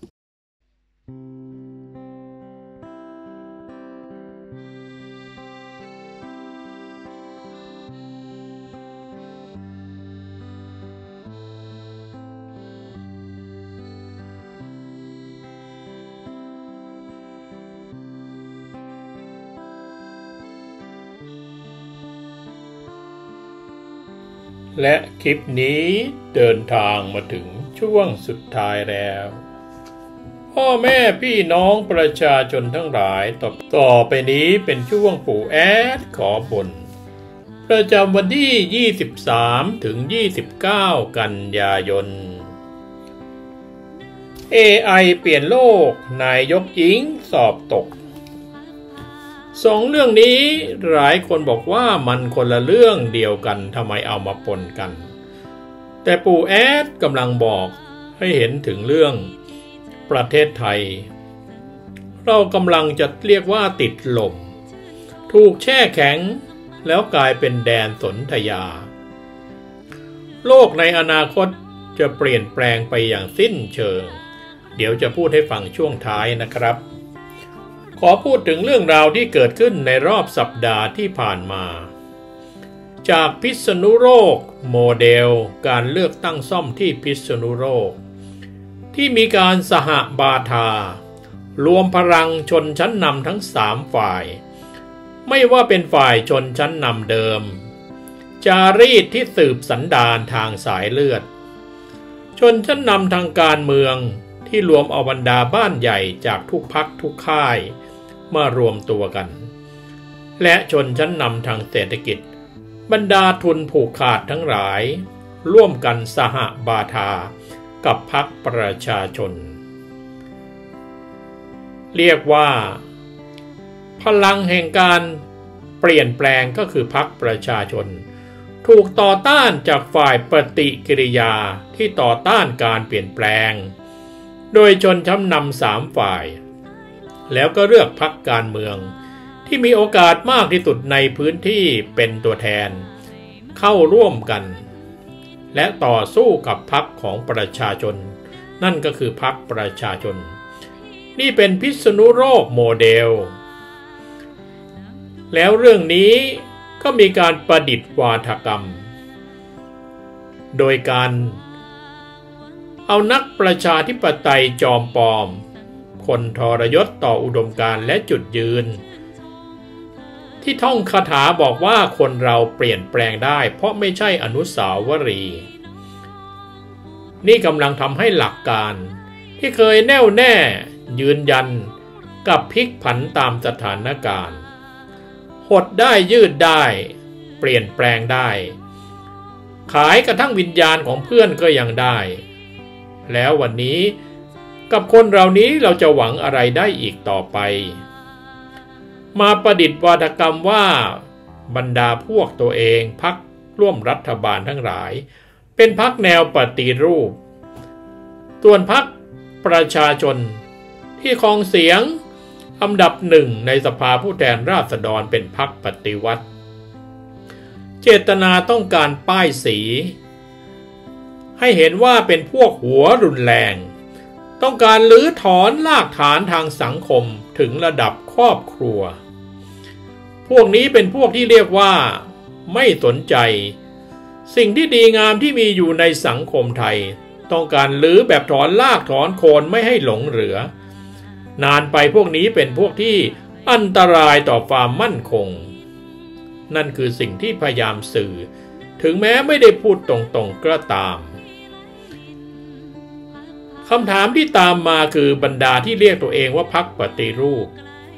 และคลิปนี้เดินทางมาถึงช่วงสุดท้ายแล้วพ่อแม่พี่น้องประชาชนทั้งหลายต่อต่อไปนี้เป็นช่วงปู่แอดขอบ่นประจำวันที่ยี่สิบสามถึงยี่สิบเก้ากันยายน เอ ไอ เปลี่ยนโลกนายกหญิงสอบตกสองเรื่องนี้หลายคนบอกว่ามันคนละเรื่องเดียวกันทำไมเอามาปนกันแต่ปู่แอดกำลังบอกให้เห็นถึงเรื่องประเทศไทยเรากำลังจะเรียกว่าติดลมถูกแช่แข็งแล้วกลายเป็นแดนสนธยาโลกในอนาคตจะเปลี่ยนแปลงไปอย่างสิ้นเชิงเดี๋ยวจะพูดให้ฟังช่วงท้ายนะครับขอพูดถึงเรื่องราวที่เกิดขึ้นในรอบสัปดาห์ที่ผ่านมาจากพิษณุโลกโมเดลการเลือกตั้งซ่อมที่พิษณุโลกที่มีการสหบาทารวมพลังชนชั้นนำทั้งสามฝ่ายไม่ว่าเป็นฝ่ายชนชั้นนำเดิมจารีตที่สืบสันดานทางสายเลือดชนชั้นนำทางการเมืองที่รวมเอาบรรดาบ้านใหญ่จากทุกพรรคทุกค่ายมารวมตัวกันและชนชั้นนำทางเศรษฐกิจบรรดาทุนผูกขาดทั้งหลายร่วมกันสหบาทากับพรรคประชาชนเรียกว่าพลังแห่งการเปลี่ยนแปลงก็คือพรรคประชาชนถูกต่อต้านจากฝ่ายปฏิกิริยาที่ต่อต้านการเปลี่ยนแปลงโดยชนชั้นนำสามฝ่ายแล้วก็เลือกพรรคการเมืองที่มีโอกาสมากที่สุดในพื้นที่เป็นตัวแทนเข้าร่วมกันและต่อสู้กับพรรคของประชาชนนั่นก็คือพรรคประชาชนนี่เป็นพิษณุโลกโมเดลแล้วเรื่องนี้ก็มีการประดิษฐ์วาทกรรมโดยการเอานักประชาธิปไตยจอมปลอมคนทรยศต่ออุดมการณ์และจุดยืนที่ท่องคาถาบอกว่าคนเราเปลี่ยนแปลงได้เพราะไม่ใช่อนุสาวรีย์นี่กำลังทำให้หลักการที่เคยแน่วแน่ยืนยันกับพลิกผันตามสถานการณ์หดได้ยืดได้เปลี่ยนแปลงได้ขายกระทั่งวิญญาณของเพื่อนก็ยังได้แล้ววันนี้กับคนเหล่านี้เราจะหวังอะไรได้อีกต่อไปมาประดิษฐ์วาทกรรมว่าบรรดาพวกตัวเองพรรคร่วมรัฐบาลทั้งหลายเป็นพรรคแนวปฏิรูปส่วนพรรคประชาชนที่ครองเสียงอันดับหนึ่งในสภาผู้แทนราษฎรเป็นพรรคปฏิวัติเจตนาต้องการป้ายสีให้เห็นว่าเป็นพวกหัวรุนแรงต้องการลื้อถอนรากฐานทางสังคมถึงระดับครอบครัวพวกนี้เป็นพวกที่เรียกว่าไม่สนใจสิ่งที่ดีงามที่มีอยู่ในสังคมไทยต้องการลื้อแบบถอนรากถอนโคนไม่ให้หลงเหลือนานไปพวกนี้เป็นพวกที่อันตรายต่อความมั่นคงนั่นคือสิ่งที่พยายามสื่อถึงแม้ไม่ได้พูดตรงๆก็ตามคำถามที่ตามมาคือบรรดาที่เรียกตัวเองว่าพรรคปฏิรูป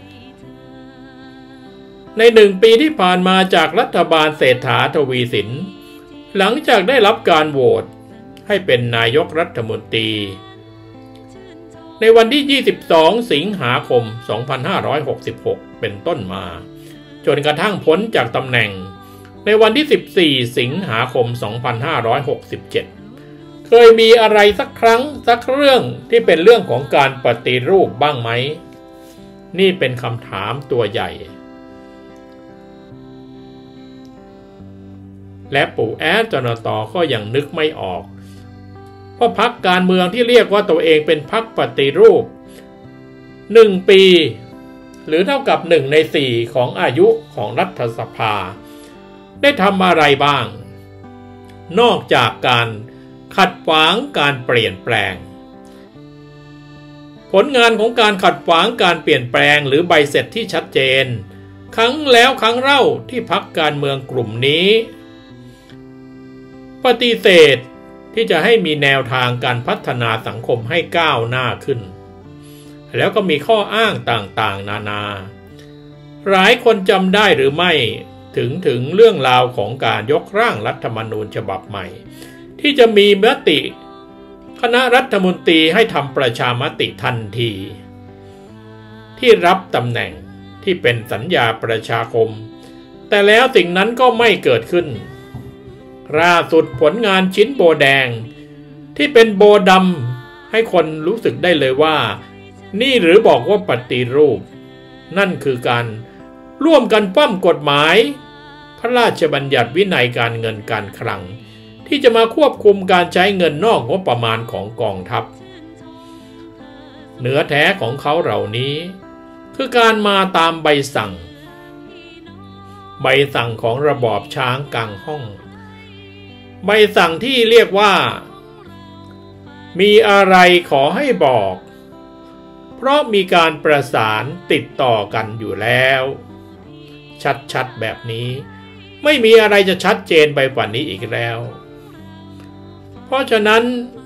ในหนึ่งปีที่ผ่านมาจากรัฐบาลเศรษฐาทวีสินหลังจากได้รับการโหวตให้เป็นนายกรัฐมนตรีในวันที่ยี่สิบสองสิงหาคมสองพันห้าร้อยหกสิบหกเป็นต้นมาจนกระทั่งพ้นจากตำแหน่งในวันที่สิบสี่สิงหาคมสองพันห้าร้อยหกสิบเจ็ดเคยมีอะไรสักครั้งสักเรื่องที่เป็นเรื่องของการปฏิรูปบ้างไหมนี่เป็นคำถามตัวใหญ่และปู่แอดจนตก็ยังนึกไม่ออกเพราะพรรคการเมืองที่เรียกว่าตัวเองเป็นพรรคปฏิรูปหนึ่งปีหรือเท่ากับหนึ่งในสี่ของอายุของรัฐสภาได้ทำอะไรบ้างนอกจากการขัดขวางการเปลี่ยนแปลงผลงานของการขัดขวางการเปลี่ยนแปลงหรือใบเสร็จที่ชัดเจนครั้งแล้วครั้งเล่าที่พรรคการเมืองกลุ่มนี้ปฏิเสธที่จะให้มีแนวทางการพัฒนาสังคมให้ก้าวหน้าขึ้นแล้วก็มีข้ออ้างต่างๆนานาหลายคนจำได้หรือไม่ถึงถึงเรื่องราวของการยกร่างรัฐธรรมนูญฉบับใหม่ที่จะมีมติคณะรัฐมนตรีให้ทำประชามติทันทีที่รับตำแหน่งที่เป็นสัญญาประชาคมแต่แล้วสิ่งนั้นก็ไม่เกิดขึ้นล่าสุดผลงานชิ้นโบแดงที่เป็นโบดำให้คนรู้สึกได้เลยว่านี่หรือบอกว่าปฏิรูปนั่นคือการร่วมกันปั้มกฎหมายพระราชบัญญัติวินัยการเงินการคลังที่จะมาควบคุมการใช้เงินนอกงบประมาณของกองทัพเนื้อแท้ของเขาเหล่านี้คือการมาตามใบสั่งใบสั่งของระบอบช้างกลางห้องใบสั่งที่เรียกว่ามีอะไรขอให้บอกเพราะมีการประสานติดต่อกันอยู่แล้วชัดๆแบบนี้ไม่มีอะไรจะชัดเจนไปกว่านี้อีกแล้วเพราะฉะนั้น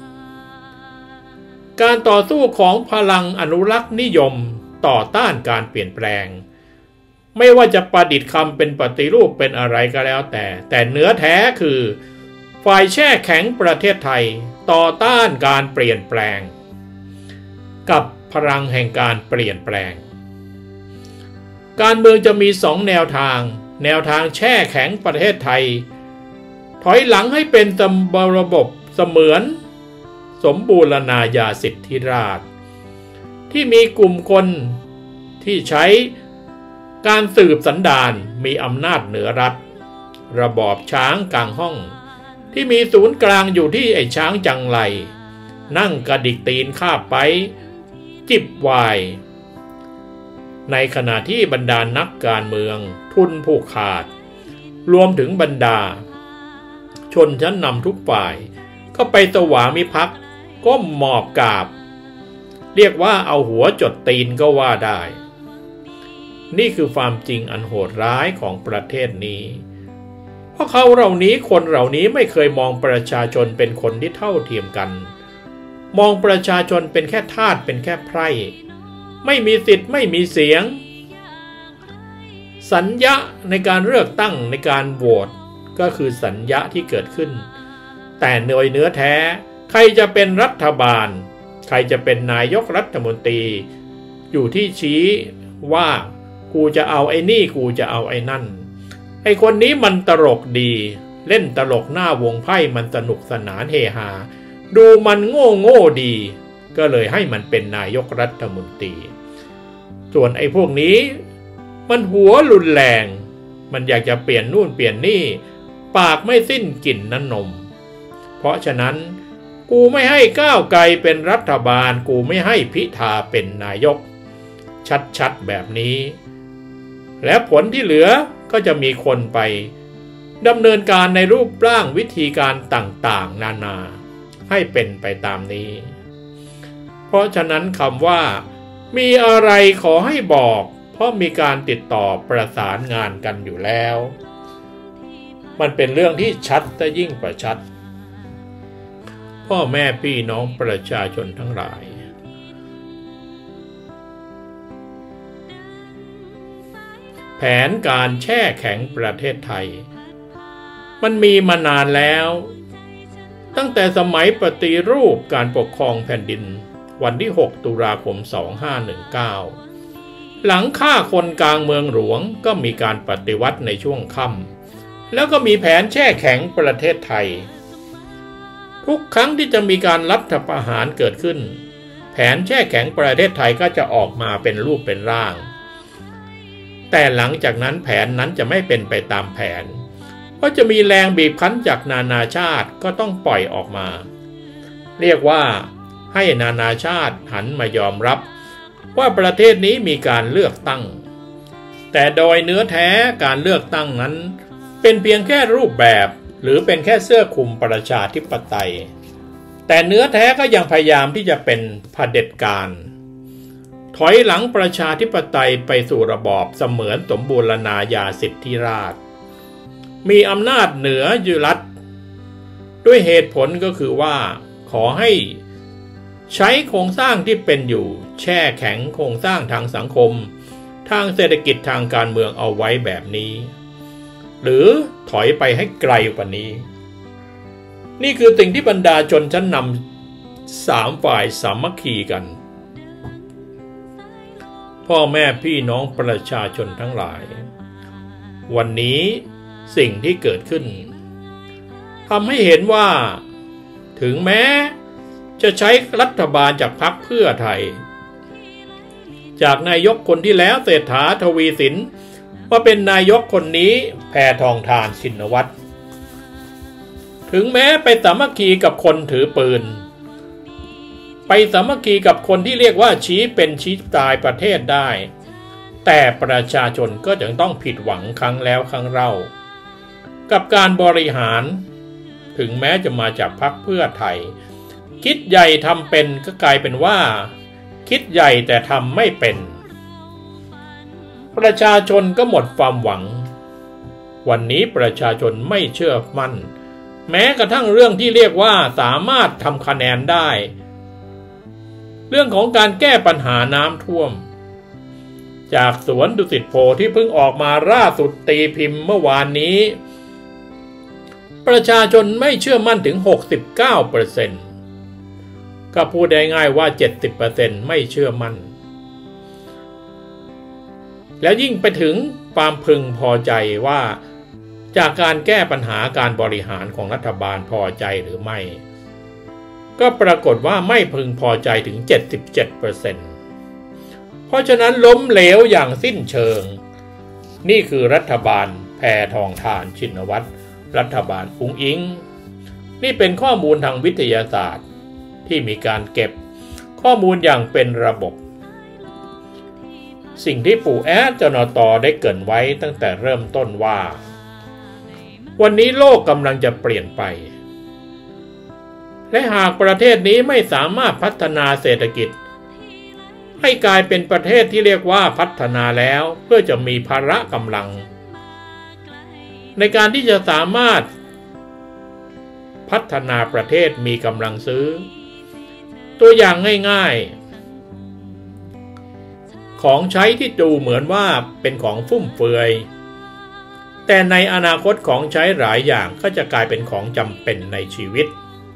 การต่อสู้ของพลังอนุรักษ์นิยมต่อต้านการเปลี่ยนแปลงไม่ว่าจะประดิษฐ์คำเป็นปฏิรูปเป็นอะไรก็แล้วแต่แต่เนื้อแท้คือฝ่ายแช่แข็งประเทศไทยต่อต้านการเปลี่ยนแปลงกับพลังแห่งการเปลี่ยนแปลงการเมืองจะมีสองแนวทางแนวทางแช่แข็งประเทศไทยถอยหลังให้เป็นระบบเสมือนสมบูรณาญาสิทธิราชย์ที่มีกลุ่มคนที่ใช้การสืบสันดานมีอำนาจเหนือรัฐระบอบช้างกลางห้องที่มีศูนย์กลางอยู่ที่ไอ้ช้างจังไรนั่งกระดิกตีนข้าไปจิบวายในขณะที่บรรดานักการเมืองทุนผูกขาดรวมถึงบรรดาชนชั้นนำทุกฝ่ายก็ไปสวามิภักดิ์ก้มหมอบกราบเรียกว่าเอาหัวจดตีนก็ว่าได้นี่คือความจริงอันโหดร้ายของประเทศนี้เพราะเขาเหล่านี้คนเหล่านี้ไม่เคยมองประชาชนเป็นคนที่เท่าเทียมกันมองประชาชนเป็นแค่ทาสเป็นแค่ไพร่ไม่มีสิทธิ์ไม่มีเสียงสัญญาในการเลือกตั้งในการโหวตก็คือสัญญาที่เกิดขึ้นแต่โดยเนื้อแท้ใครจะเป็นรัฐบาลใครจะเป็นนายกรัฐมนตรีอยู่ที่ชี้ว่ากูจะเอาไอ้นี่กูจะเอาไอ้นั่นไอ้คนนี้มันตลกดีเล่นตลกหน้าวงไพ่มันสนุกสนานเฮฮาดูมันโง่โง่ดีก็เลยให้มันเป็นนายกรัฐมนตรีส่วนไอ้พวกนี้มันหัวรุนแรงมันอยากจะเปลี่ยนนู่นเปลี่ยนนี่ปากไม่สิ้นกลิ่นน้ำนมเพราะฉะนั้นกูไม่ให้ก้าวไกลเป็นรัฐบาลกูไม่ให้พิธาเป็นนายกชัดๆแบบนี้และผลที่เหลือก็จะมีคนไปดำเนินการในรูปร่างวิธีการต่างๆนานาให้เป็นไปตามนี้เพราะฉะนั้นคำว่ามีอะไรขอให้บอกเพราะมีการติดต่อประสานงานกันอยู่แล้วมันเป็นเรื่องที่ชัดแต่ยิ่งกว่าชัดพ่อแม่พี่น้องประชาชนทั้งหลายแผนการแช่แข็งประเทศไทยมันมีมานานแล้วตั้งแต่สมัยปฏิรูปการปกครองแผ่นดินวันที่หกตุลาคมสองพันห้าร้อยสิบเก้าหลังฆ่าคนกลางเมืองหลวงก็มีการปฏิวัติในช่วงค่ำแล้วก็มีแผนแช่แข็งประเทศไทยทุกครั้งที่จะมีการรัฐประหารเกิดขึ้นแผนแช่แข็งประเทศไทยก็จะออกมาเป็นรูปเป็นร่างแต่หลังจากนั้นแผนนั้นจะไม่เป็นไปตามแผนเพราะจะมีแรงบีบคั้นจากนานาชาติก็ต้องปล่อยออกมาเรียกว่าให้นานาชาติหันมายอมรับว่าประเทศนี้มีการเลือกตั้งแต่โดยเนื้อแท้การเลือกตั้งนั้นเป็นเพียงแค่รูปแบบหรือเป็นแค่เสื้อคลุมประชาธิปไตยแต่เนื้อแท้ก็ยังพยายามที่จะเป็นเผด็จการถอยหลังประชาธิปไตยไปสู่ระบอบเสมือนสมบูรณาญาสิทธิราชย์มีอำนาจเหนือยุรัฐด้วยเหตุผลก็คือว่าขอให้ใช้โครงสร้างที่เป็นอยู่แช่แข็งโครงสร้างทางสังคมทางเศรษฐกิจทางการเมืองเอาไว้แบบนี้หรือถอยไปให้ไกลกว่านี้นี่คือสิ่งที่บรรดาชนชั้นนำสามฝ่ายสามัคคีกันพ่อแม่พี่น้องประชาชนทั้งหลายวันนี้สิ่งที่เกิดขึ้นทำให้เห็นว่าถึงแม้จะใช้รัฐบาลจากพรรคเพื่อไทยจากนายกคนที่แล้วเศรษฐาทวีสินมาเป็นนายกคนนี้แพทองธารชินวัตรถึงแม้ไปสามัคคีกับคนถือปืนไปสามัคคีกับคนที่เรียกว่าชี้เป็นชี้ตายประเทศได้แต่ประชาชนก็ยังต้องผิดหวังครั้งแล้วครั้งเล่ากับการบริหารถึงแม้จะมาจากพรรคเพื่อไทยคิดใหญ่ทำเป็นก็กลายเป็นว่าคิดใหญ่แต่ทำไม่เป็นประชาชนก็หมดความหวังวันนี้ประชาชนไม่เชื่อมั่นแม้กระทั่งเรื่องที่เรียกว่าสามารถทำคะแนนได้เรื่องของการแก้ปัญหาน้ำท่วมจากสวนดุสิตโพที่เพิ่งออกมาล่าสุดตีพิมพ์เมื่อวานนี้ประชาชนไม่เชื่อมั่นถึง หกสิบเก้าเปอร์เซ็นต์ ก็พูดได้ง่ายว่า เจ็ดสิบเปอร์เซ็นต์ ไม่เชื่อมั่นแล้วยิ่งไปถึงความพึงพอใจว่าจากการแก้ปัญหาการบริหารของรัฐบาลพอใจหรือไม่ก็ปรากฏว่าไม่พึงพอใจถึง เจ็ดสิบเจ็ดเปอร์เซ็นต์ เพราะฉะนั้นล้มเหลวอย่างสิ้นเชิงนี่คือรัฐบาลแพทองธารชินวัตรรัฐบาลอุ๊งอิ๊งนี่เป็นข้อมูลทางวิทยาศาสตร์ที่มีการเก็บข้อมูลอย่างเป็นระบบสิ่งที่ปู่แอดจนตได้เกริ่นไว้ตั้งแต่เริ่มต้นว่าวันนี้โลกกำลังจะเปลี่ยนไปและหากประเทศนี้ไม่สามารถพัฒนาเศรษฐกิจให้กลายเป็นประเทศที่เรียกว่าพัฒนาแล้วเพื่อจะมีพละกำลังในการที่จะสามารถพัฒนาประเทศมีกำลังซื้อตัวอย่างง่ายๆของใช้ที่ดูเหมือนว่าเป็นของฟุ่มเฟือยแต่ในอนาคตของใช้หลายอย่างก็จะกลายเป็นของจำเป็นในชีวิต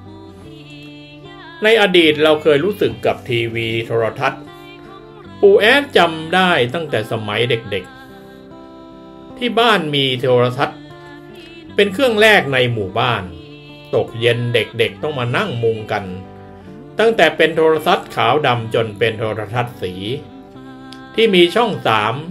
ในอดีตเราเคยรู้สึกกับทีวีโทรทัศน์ปู่แอดจำได้ตั้งแต่สมัยเด็กๆที่บ้านมีโทรทัศน์เป็นเครื่องแรกในหมู่บ้านตกเย็นเด็กๆต้องมานั่งมุงกันตั้งแต่เป็นโทรทัศน์ขาวดำจนเป็นโทรทัศน์สีที่มีช่องสาม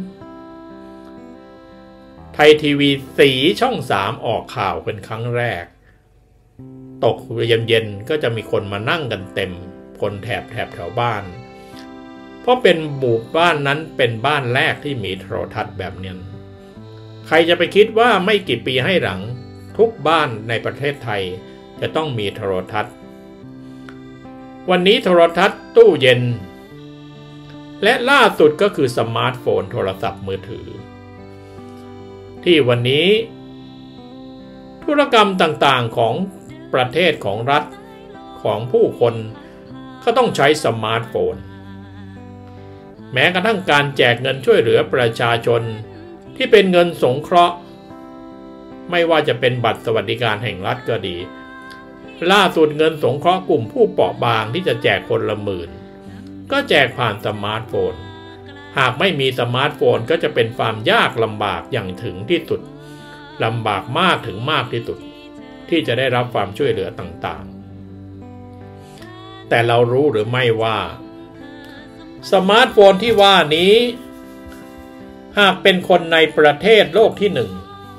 ไทยทีวีสีช่องสามออกข่าวเป็นครั้งแรกตกเย็นๆก็จะมีคนมานั่งกันเต็มคนแถบแถบแถวบ้านเพราะเป็นหมู่บ้านนั้นเป็นบ้านแรกที่มีโทรทัศน์แบบนี้ใครจะไปคิดว่าไม่กี่ปีให้หลังทุกบ้านในประเทศไทยจะต้องมีโทรทัศน์วันนี้โทรทัศน์ตู้เย็นและล่าสุดก็คือสมาร์ทโฟนโทรศัพท์มือถือที่วันนี้ธุรกรรมต่างๆของประเทศของรัฐของผู้คนก็ต้องใช้สมาร์ทโฟนแม้กระทั่งการแจกเงินช่วยเหลือประชาชนที่เป็นเงินสงเคราะห์ไม่ว่าจะเป็นบัตรสวัสดิการแห่งรัฐก็ดีล่าสุดเงินสงเคราะห์กลุ่มผู้เปราะบางที่จะแจกคนละหมื่นก็แจกผ่านสมาร์ทโฟนหากไม่มีสมาร์ทโฟนก็จะเป็นความยากลำบากอย่างถึงที่สุดลำบากมากถึงมากที่สุดที่จะได้รับความช่วยเหลือต่างๆแต่เรารู้หรือไม่ว่าสมาร์ทโฟนที่ว่านี้หากเป็นคนในประเทศโลกที่หนึ่ง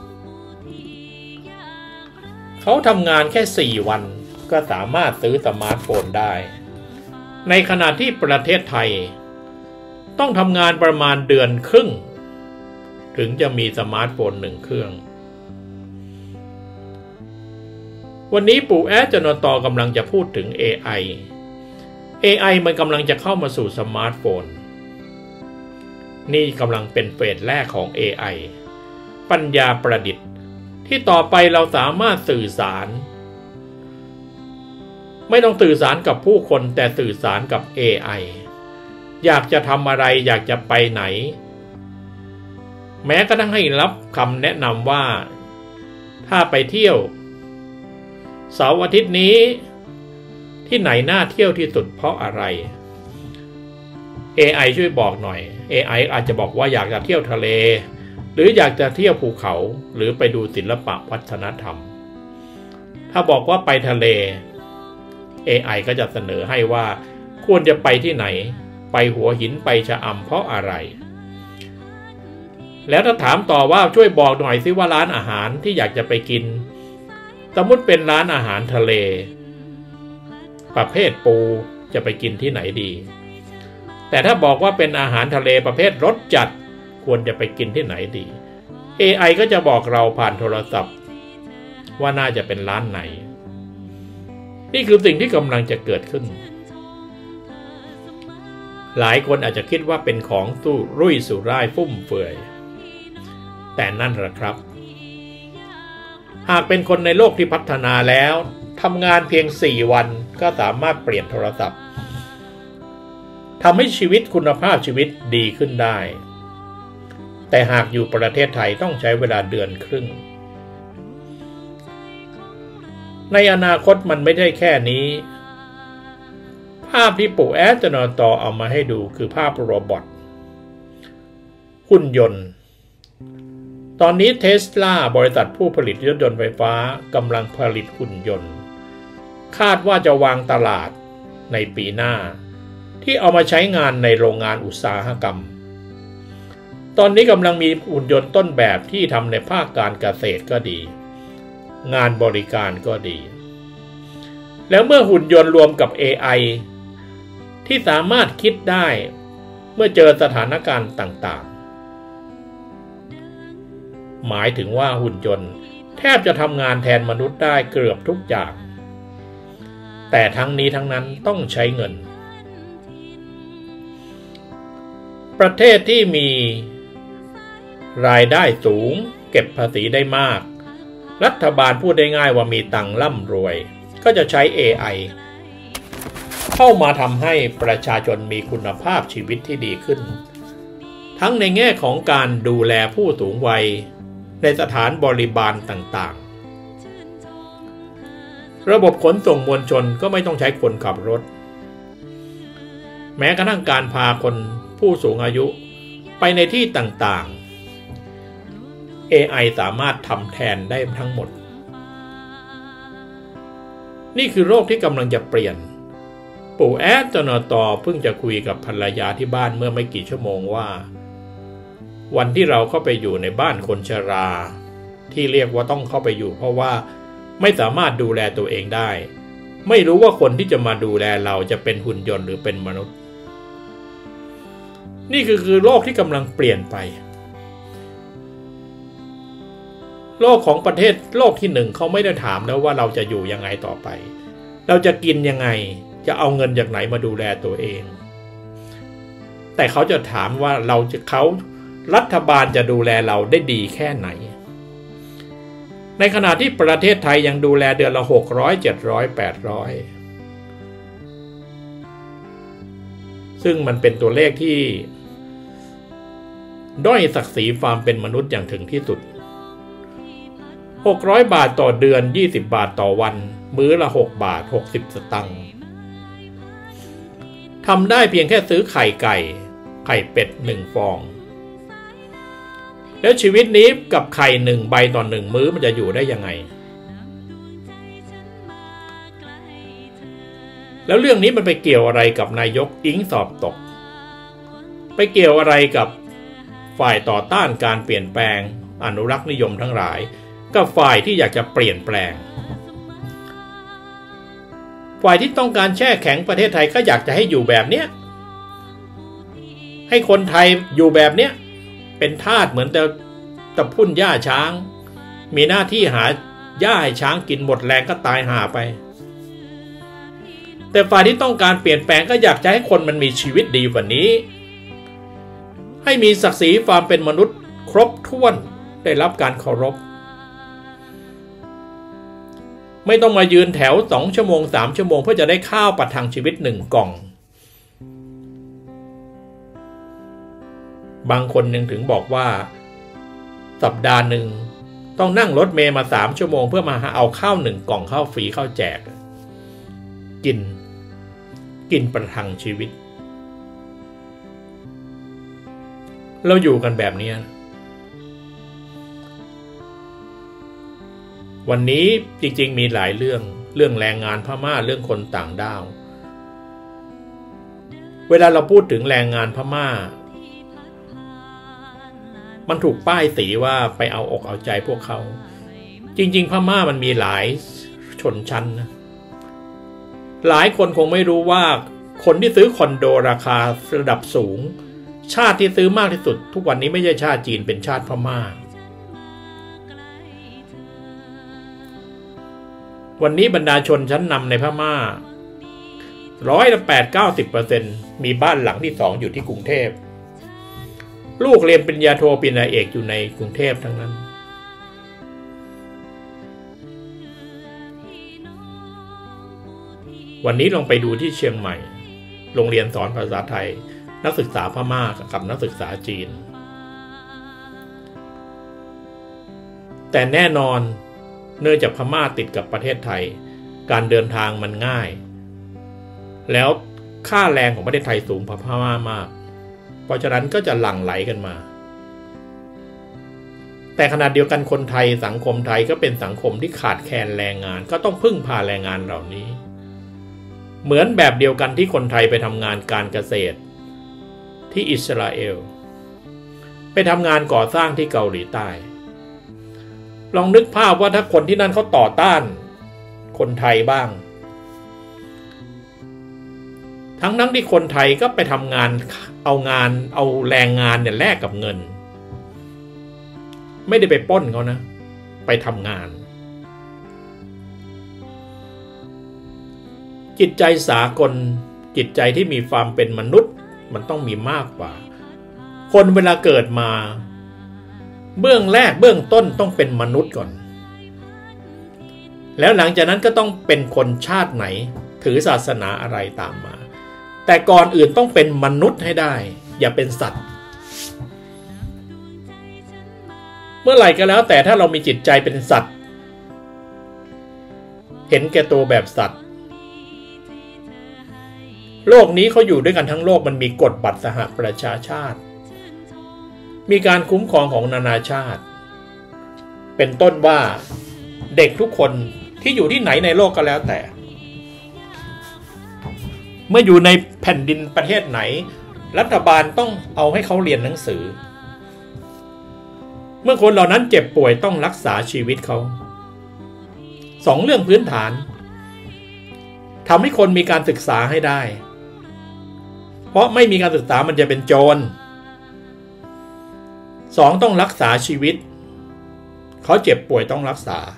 เขาทำงานแค่สี่วันก็สามารถซื้อสมาร์ทโฟนได้ในขณะที่ประเทศไทยต้องทำงานประมาณเดือนครึ่งถึงจะมีสมาร์ทโฟนหนึ่งเครื่องวันนี้ปู่แอดจนตกำลังจะพูดถึง เอ ไอ เอ ไอ มันกำลังจะเข้ามาสู่สมาร์ทโฟนนี่กำลังเป็นเฟสแรกของ เอ ไอ ปัญญาประดิษฐ์ที่ต่อไปเราสามารถสื่อสารไม่ต้องสื่อสารกับผู้คนแต่สื่อสารกับ เอ ไออยากจะทำอะไรอยากจะไปไหนแม้กระทั่งให้รับคำแนะนำว่าถ้าไปเที่ยวเสาร์อาทิตย์นี้ที่ไหนน่าเที่ยวที่สุดเพราะอะไร เอ ไอ ช่วยบอกหน่อย เอ ไอ อาจจะบอกว่าอยากจะเที่ยวทะเลหรืออยากจะเที่ยวภูเขาหรือไปดูศิลปะวัฒนธรรมถ้าบอกว่าไปทะเล เอ ไอ ก็จะเสนอให้ว่าควรจะไปที่ไหนไปหัวหินไปชะอำเพราะอะไรแล้วถ้าถามต่อว่าช่วยบอกหน่อยสิว่าร้านอาหารที่อยากจะไปกินสมมติเป็นร้านอาหารทะเลประเภทปูจะไปกินที่ไหนดีแต่ถ้าบอกว่าเป็นอาหารทะเลประเภทรสจัดควรจะไปกินที่ไหนดี เอ ไอ ก็จะบอกเราผ่านโทรศัพท์ว่าน่าจะเป็นร้านไหนนี่คือสิ่งที่กำลังจะเกิดขึ้นหลายคนอาจจะคิดว่าเป็นของสู้รุ่ยสุร่ายฟุ่มเฟือยแต่นั่นแหละครับหากเป็นคนในโลกที่พัฒนาแล้วทำงานเพียงสี่วันก็สามารถเปลี่ยนโทรศัพท์ทำให้ชีวิตคุณภาพชีวิตดีขึ้นได้แต่หากอยู่ประเทศไทยต้องใช้เวลาเดือนครึ่งในอนาคตมันไม่ได้แค่นี้ภาพที่ปู่แอดจะนอนต่อเอามาให้ดูคือภาพโรบอทหุ่นยนต์ตอนนี้ Tesla บริษัทผู้ผลิตรถยนต์ไฟฟ้ากำลังผลิตหุ่นยนต์คาดว่าจะวางตลาดในปีหน้าที่เอามาใช้งานในโรงงานอุตสาหกรรมตอนนี้กำลังมีหุ่นยนต์ต้นแบบที่ทำในภาคการเกษตรก็ดีงานบริการก็ดีแล้วเมื่อหุ่นยนต์รวมกับ เอ ไอ ที่สามารถคิดได้เมื่อเจอสถานการณ์ต่างๆหมายถึงว่าหุ่นยนต์แทบจะทำงานแทนมนุษย์ได้เกือบทุกอย่างแต่ทั้งนี้ทั้งนั้นต้องใช้เงินประเทศที่มีรายได้สูงเก็บภาษีได้มากรัฐบาลพูดได้ง่ายว่ามีตังค์ร่ำรวยก็จะใช้ เอ ไอ เข้ามาทำให้ประชาชนมีคุณภาพชีวิตที่ดีขึ้นทั้งในแง่ของการดูแลผู้สูงวัยในสถานบริบาลต่างๆระบบขนส่งมวลชนก็ไม่ต้องใช้คนขับรถแม้กระทั่งการพาคนผู้สูงอายุไปในที่ต่างๆ เอ ไอ สามารถทำแทนได้ทั้งหมดนี่คือโลกที่กำลังจะเปลี่ยนปู่แอดจนตอเพิ่งจะคุยกับภรรยาที่บ้านเมื่อไม่กี่ชั่วโมงว่าวันที่เราเข้าไปอยู่ในบ้านคนชราที่เรียกว่าต้องเข้าไปอยู่เพราะว่าไม่สามารถดูแลตัวเองได้ไม่รู้ว่าคนที่จะมาดูแลเราจะเป็นหุ่นยนต์หรือเป็นมนุษย์นี่คือคือโลกที่กำลังเปลี่ยนไปโลกของประเทศโลกที่หนึ่งเขาไม่ได้ถามแล้วว่าเราจะอยู่ยังไงต่อไปเราจะกินยังไงจะเอาเงินจากไหนมาดูแลตัวเองแต่เขาจะถามว่าเราจะเขารัฐบาลจะดูแลเราได้ดีแค่ไหนในขณะที่ประเทศไทยยังดูแลเดือนละหกร้อย เจ็ดร้อย แปดร้อยซึ่งมันเป็นตัวเลขที่ด้อยศักดิ์ศรีความเป็นมนุษย์อย่างถึงที่สุดหกร้อยบาทต่อเดือนยี่สิบบาทต่อวันมื้อละหกบาทหกสิบสตางค์ทำได้เพียงแค่ซื้อไข่ไก่ไข่เป็ดหนึ่งฟองแล้วชีวิตนี้กับไข่หนึ่งใบต่อหนึ่งมื้อมันจะอยู่ได้ยังไงแล้วเรื่องนี้มันไปเกี่ยวอะไรกับนายกอิงสอบตกไปเกี่ยวอะไรกับฝ่ายต่อต้านการเปลี่ยนแปลงอนุรักษ์นิยมทั้งหลายกับฝ่ายที่อยากจะเปลี่ยนแปลงฝ่ายที่ต้องการแช่แข็งประเทศไทยก็อยากจะให้อยู่แบบเนี้ยให้คนไทยอยู่แบบเนี้ยเป็นทาสเหมือนแต่ตะพุ่นหญ้าช้างมีหน้าที่หาหญ้าให้ช้างกินหมดแรงก็ตายห่าไปแต่ฝ่ายที่ต้องการเปลี่ยนแปลงก็อยากจะให้คนมันมีชีวิตดีกว่านี้ให้มีศักดิ์ศรีความเป็นมนุษย์ครบถ้วนได้รับการเคารพไม่ต้องมายืนแถวสองชั่วโมงสามชั่วโมงเพื่อจะได้ข้าวประทังชีวิตหนึ่งกล่องบางคนยังถึงบอกว่าสัปดาห์หนึ่งต้องนั่งรถเมล์มาสามชั่วโมงเพื่อมาเอาข้าวหนึ่งกล่องข้าวฟรีข้าวแจกกินกินประทังชีวิตเราอยู่กันแบบนี้วันนี้จริงๆมีหลายเรื่องเรื่องแรงงานพม่าเรื่องคนต่างด้าวเวลาเราพูดถึงแรงงานพม่ามันถูกป้ายสีว่าไปเอาอกเอาใจพวกเขาจริงๆพม่ามันมีหลายชนชั้นนะหลายคนคงไม่รู้ว่าคนที่ซื้อคอนโดราคาระดับสูงชาติที่ซื้อมากที่สุดทุกวันนี้ไม่ใช่ชาติจีนเป็นชาติพม่าวันนี้บรรดาชนชั้นนำในพม่าร้อยละแปดเก้าสิบเปอร์เซ็นต์มีบ้านหลังที่สองอยู่ที่กรุงเทพลูกเรียนปริญญาโทปริญญาเอกอยู่ในกรุงเทพทั้งนั้นวันนี้ลองไปดูที่เชียงใหม่โรงเรียนสอนภาษาไทยนักศึกษาพม่ากับนักศึกษาจีนแต่แน่นอนเนื่องจากพม่าติดกับประเทศไทยการเดินทางมันง่ายแล้วค่าแรงของประเทศไทยสูงกว่าพม่ามากเพราะฉะนั้นก็จะหลั่งไหลกันมาแต่ขณะเดียวกันคนไทยสังคมไทยก็เป็นสังคมที่ขาดแคลนแรงงานก็ต้องพึ่งพาแรงงานเหล่านี้เหมือนแบบเดียวกันที่คนไทยไปทำงานการเกษตรที่อิสราเอลไปทำงานก่อสร้างที่เกาหลีใต้ลองนึกภาพว่าถ้าคนที่นั่นเขาต่อต้านคนไทยบ้างทั้งทั้งที่คนไทยก็ไปทำงานเอางานเอาแรงงานเนี่ยแลกกับเงินไม่ได้ไปปล้นเขานะไปทำงานจิตใจสากลจิตใจที่มีความเป็นมนุษย์มันต้องมีมากกว่าคนเวลาเกิดมาเบื้องแรกเบื้องต้นต้องเป็นมนุษย์ก่อนแล้วหลังจากนั้นก็ต้องเป็นคนชาติไหนถือศาสนาอะไรตามมาแต่ก่อนอื่นต้องเป็นมนุษย์ให้ได้อย่าเป็นสัตว์เมื่อไหร่ก็แล้วแต่ถ้าเรามีจิตใจเป็นสัตว์เห็นแก่ตัวแบบสัตว์โลกนี้เขาอยู่ด้วยกันทั้งโลกมันมีกฎบัตรสหประชาชาติมีการคุ้มครองของนานาชาติเป็นต้นว่าเด็กทุกคนที่อยู่ที่ไหนในโลกก็แล้วแต่เมื่ออยู่ในแผ่นดินประเทศไหนรัฐบาลต้องเอาให้เขาเรียนหนังสือเมื่อคนเหล่านั้นเจ็บป่วยต้องรักษาชีวิตเขาสองเรื่องพื้นฐานทำให้คนมีการศึกษาให้ได้เพราะไม่มีการศึกษามันจะเป็นโจรสองต้องรักษาชีวิตเขาเจ็บป่วยต้องรักษา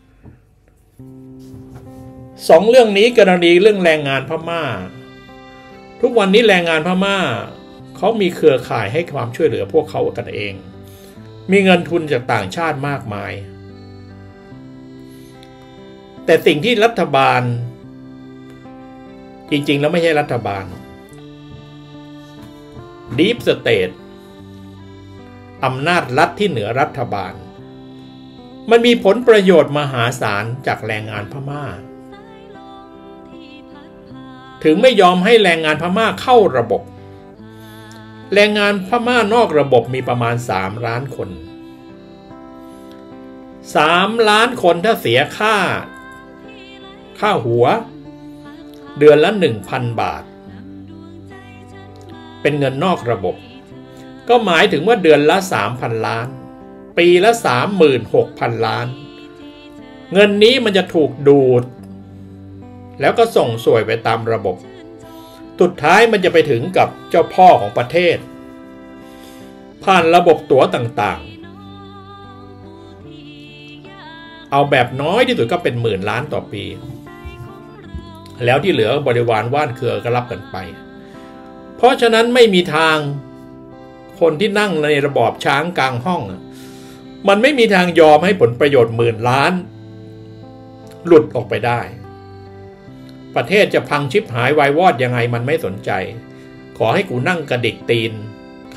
สองเรื่องนี้กรณีเรื่องแรงงานพม่าทุกวันนี้แรงงานพม่าเขามีเครือข่ายให้ความช่วยเหลือพวกเขากันเองมีเงินทุนจากต่างชาติมากมายแต่สิ่งที่รัฐบาลจริงๆแล้วไม่ใช่รัฐบาล Deep State อำนาจรัฐที่เหนือรัฐบาลมันมีผลประโยชน์มหาศาลจากแรงงานพม่าถึงไม่ยอมให้แรงงานพม่าเข้าระบบแรงงานพม่านอกระบบมีประมาณสามล้านคนสามล้านคนถ้าเสียค่าค่าหัวเดือนละ หนึ่งพัน บาทเป็นเงินนอกระบบก็หมายถึงว่าเดือนละ สามพัน ล้านปีละ สามหมื่นหกพัน ล้านเงินนี้มันจะถูกดูดแล้วก็ส่งสวยไปตามระบบสุดท้ายมันจะไปถึงกับเจ้าพ่อของประเทศผ่านระบบตั๋วต่างๆเอาแบบน้อยที่สุดก็เป็นหมื่นล้านต่อปีแล้วที่เหลือบริวารว่านเครือก็รับกันไปเพราะฉะนั้นไม่มีทางคนที่นั่งในระบอบช้างกลางห้องมันไม่มีทางยอมให้ผลประโยชน์หมื่นล้านหลุดออกไปได้ประเทศจะพังชิบหายวายวอดยังไงมันไม่สนใจขอให้กูนั่งกระดิกตีน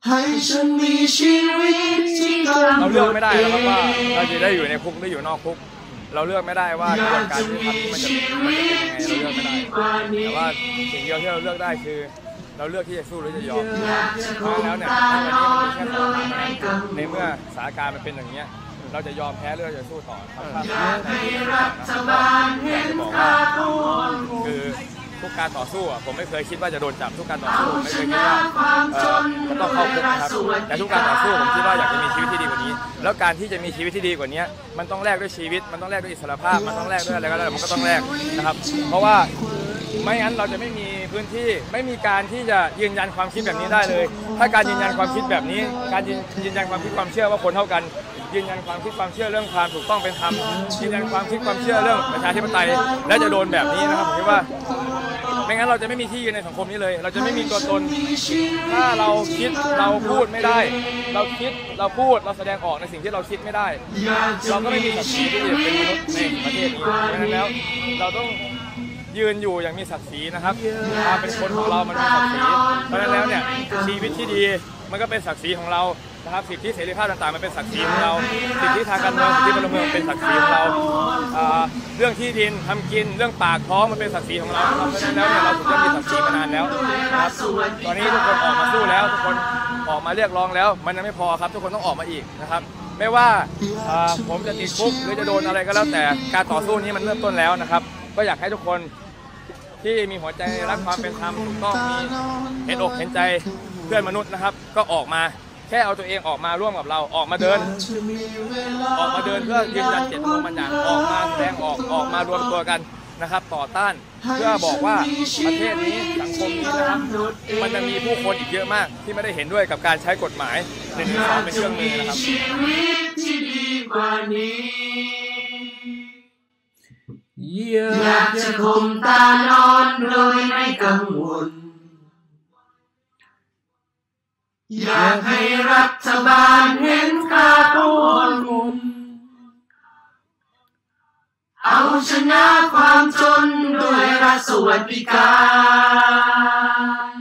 ให้ฉันมีชีวิตที่เราเลือกไม่ได้นะครับว่าเราจะได้อยู่ในคุกหรืออยู่นอกคุกเราเลือกไม่ได้ว่ากระบวนการที่ทำมันจะมันจะเป็นยังไงเราเลือกไม่ได้แต่ว่าสิ่งเดียวที่เราเลือกได้คือเราเลือกที่จะสู้หรือจะยอมเพราะแล้วเนี่ยวันนี้มันมีแค่สองทางในเมื่อสถานการณ์มันเป็นอย่างนี้เราจะยอมแพ้หรือเราจะสู้ต่อครับถ้าจะบอกว่าคือทุกการต่อสู้อ่ะผมไม่เคยคิดว่าจะโดนจับทุกการต่อสู้ผมไม่เคยคิดว่าจะต้องเข้าคุกนะครับแต่ทุกการต่อสู้ผมคิดว่าอยากจะมีชีวิตที่ดีกว่านี้แล้วการที่จะมีชีวิตที่ดีกว่านี้มันต้องแลกด้วยชีวิตมันต้องแลกด้วยอิสรภาพมันต้องแลกด้วยอะไรก็แล้วมันก็ต้องแลกนะครับเพราะว่าไม่งั้นเราจะไม่มีพื้นที่ไม่มีการที่จะยืนยันความคิดแบบนี้ได้เลยถ้าการยืนยันความคิดแบบนี้การยืนยันความคิดความเชื่อว่าคนเท่ากันยืนยันความคิดความเชื่อเรื่องความถูกต้องเป็นธรรมยืนยันความคิดความเชื่อเรื่องประชาธิปไตยและจะโดนแบบนี้นะครับผมคิดว่าไม่งั้นเราจะไม่มีที่ยืนในสังคมนี้เลยเราจะไม่มีตัวตนถ้าเราคิดเราพูดไม่ได้เราคิดเราพูดเราแสดงออกในสิ่งที่เราคิดไม่ได้เราก็ไม่มีศักดิ์ศรีที่จะเป็นมนุษย์ในประเทศนี้เพราะฉะนั้นแล้วเราต้องยืนอยู่อย่างมีศักดิ์ศรีนะครับความเป็นคนของเรามันมีศักดิ์ศรีเพราะฉะนั้นแล้วเนี่ยชีวิตที่ดีมันก็เป็นศักดิ์ศรีของเรานะครับสิทธิเสรีภาพต่างๆมันเป็นศักดิ์ศรีของเราสิทธิทางการเมืองสิทธิพลเมืองเป็นศักดิ์ศรีของเราเรื่องที่ดินทำกินเรื่องปากท้องมันเป็นศักดิ์ศรีของเราเพราะฉะนั้นแล้วเนี่ยเราถูกต้องมีศักดิ์ศรีมานานแล้วนะครับตอนนี้ทุกคนออกมาสู้แล้วทุกคนออกมาเรียกร้องแล้วมันยังไม่พอครับทุกคนต้องออกมาอีกนะครับไม่ว่าผมจะติดคุกหรือจะโดนอะไรก็แล้วแต่การต่อสู้นี้มันเริ่มต้นแล้วนะครับก็อยากให้ทุกคนที่มีหัวใจรักความเป็นธรรมถูกต้องมีเห็นอกเห็นใจเพื่อนมนุษย์นะครับก็ออกมาแค่เอาตัวเองออกมาร่วมกับเราออกมาเดินออกมาเดินเพื่อยืนยันเจตจำนงบางอย่างออกมาแสดงออกออกมารวมตัวกันนะครับต่อต้านเพื่อบอกว่าประเทศนี้สังคมนี้นะครับมันจะมีผู้คนอีกเยอะมากที่ไม่ได้เห็นด้วยกับการใช้กฎหมายหนึ่งหนึ่งสองเป็นเครื่องมือนะครับอยากจะข่มตานอนโดยไม่กังวลอยากให้รัฐบาลเห็นค่าของคนเอาชนะความจนด้วยรัฐสวัสดิการ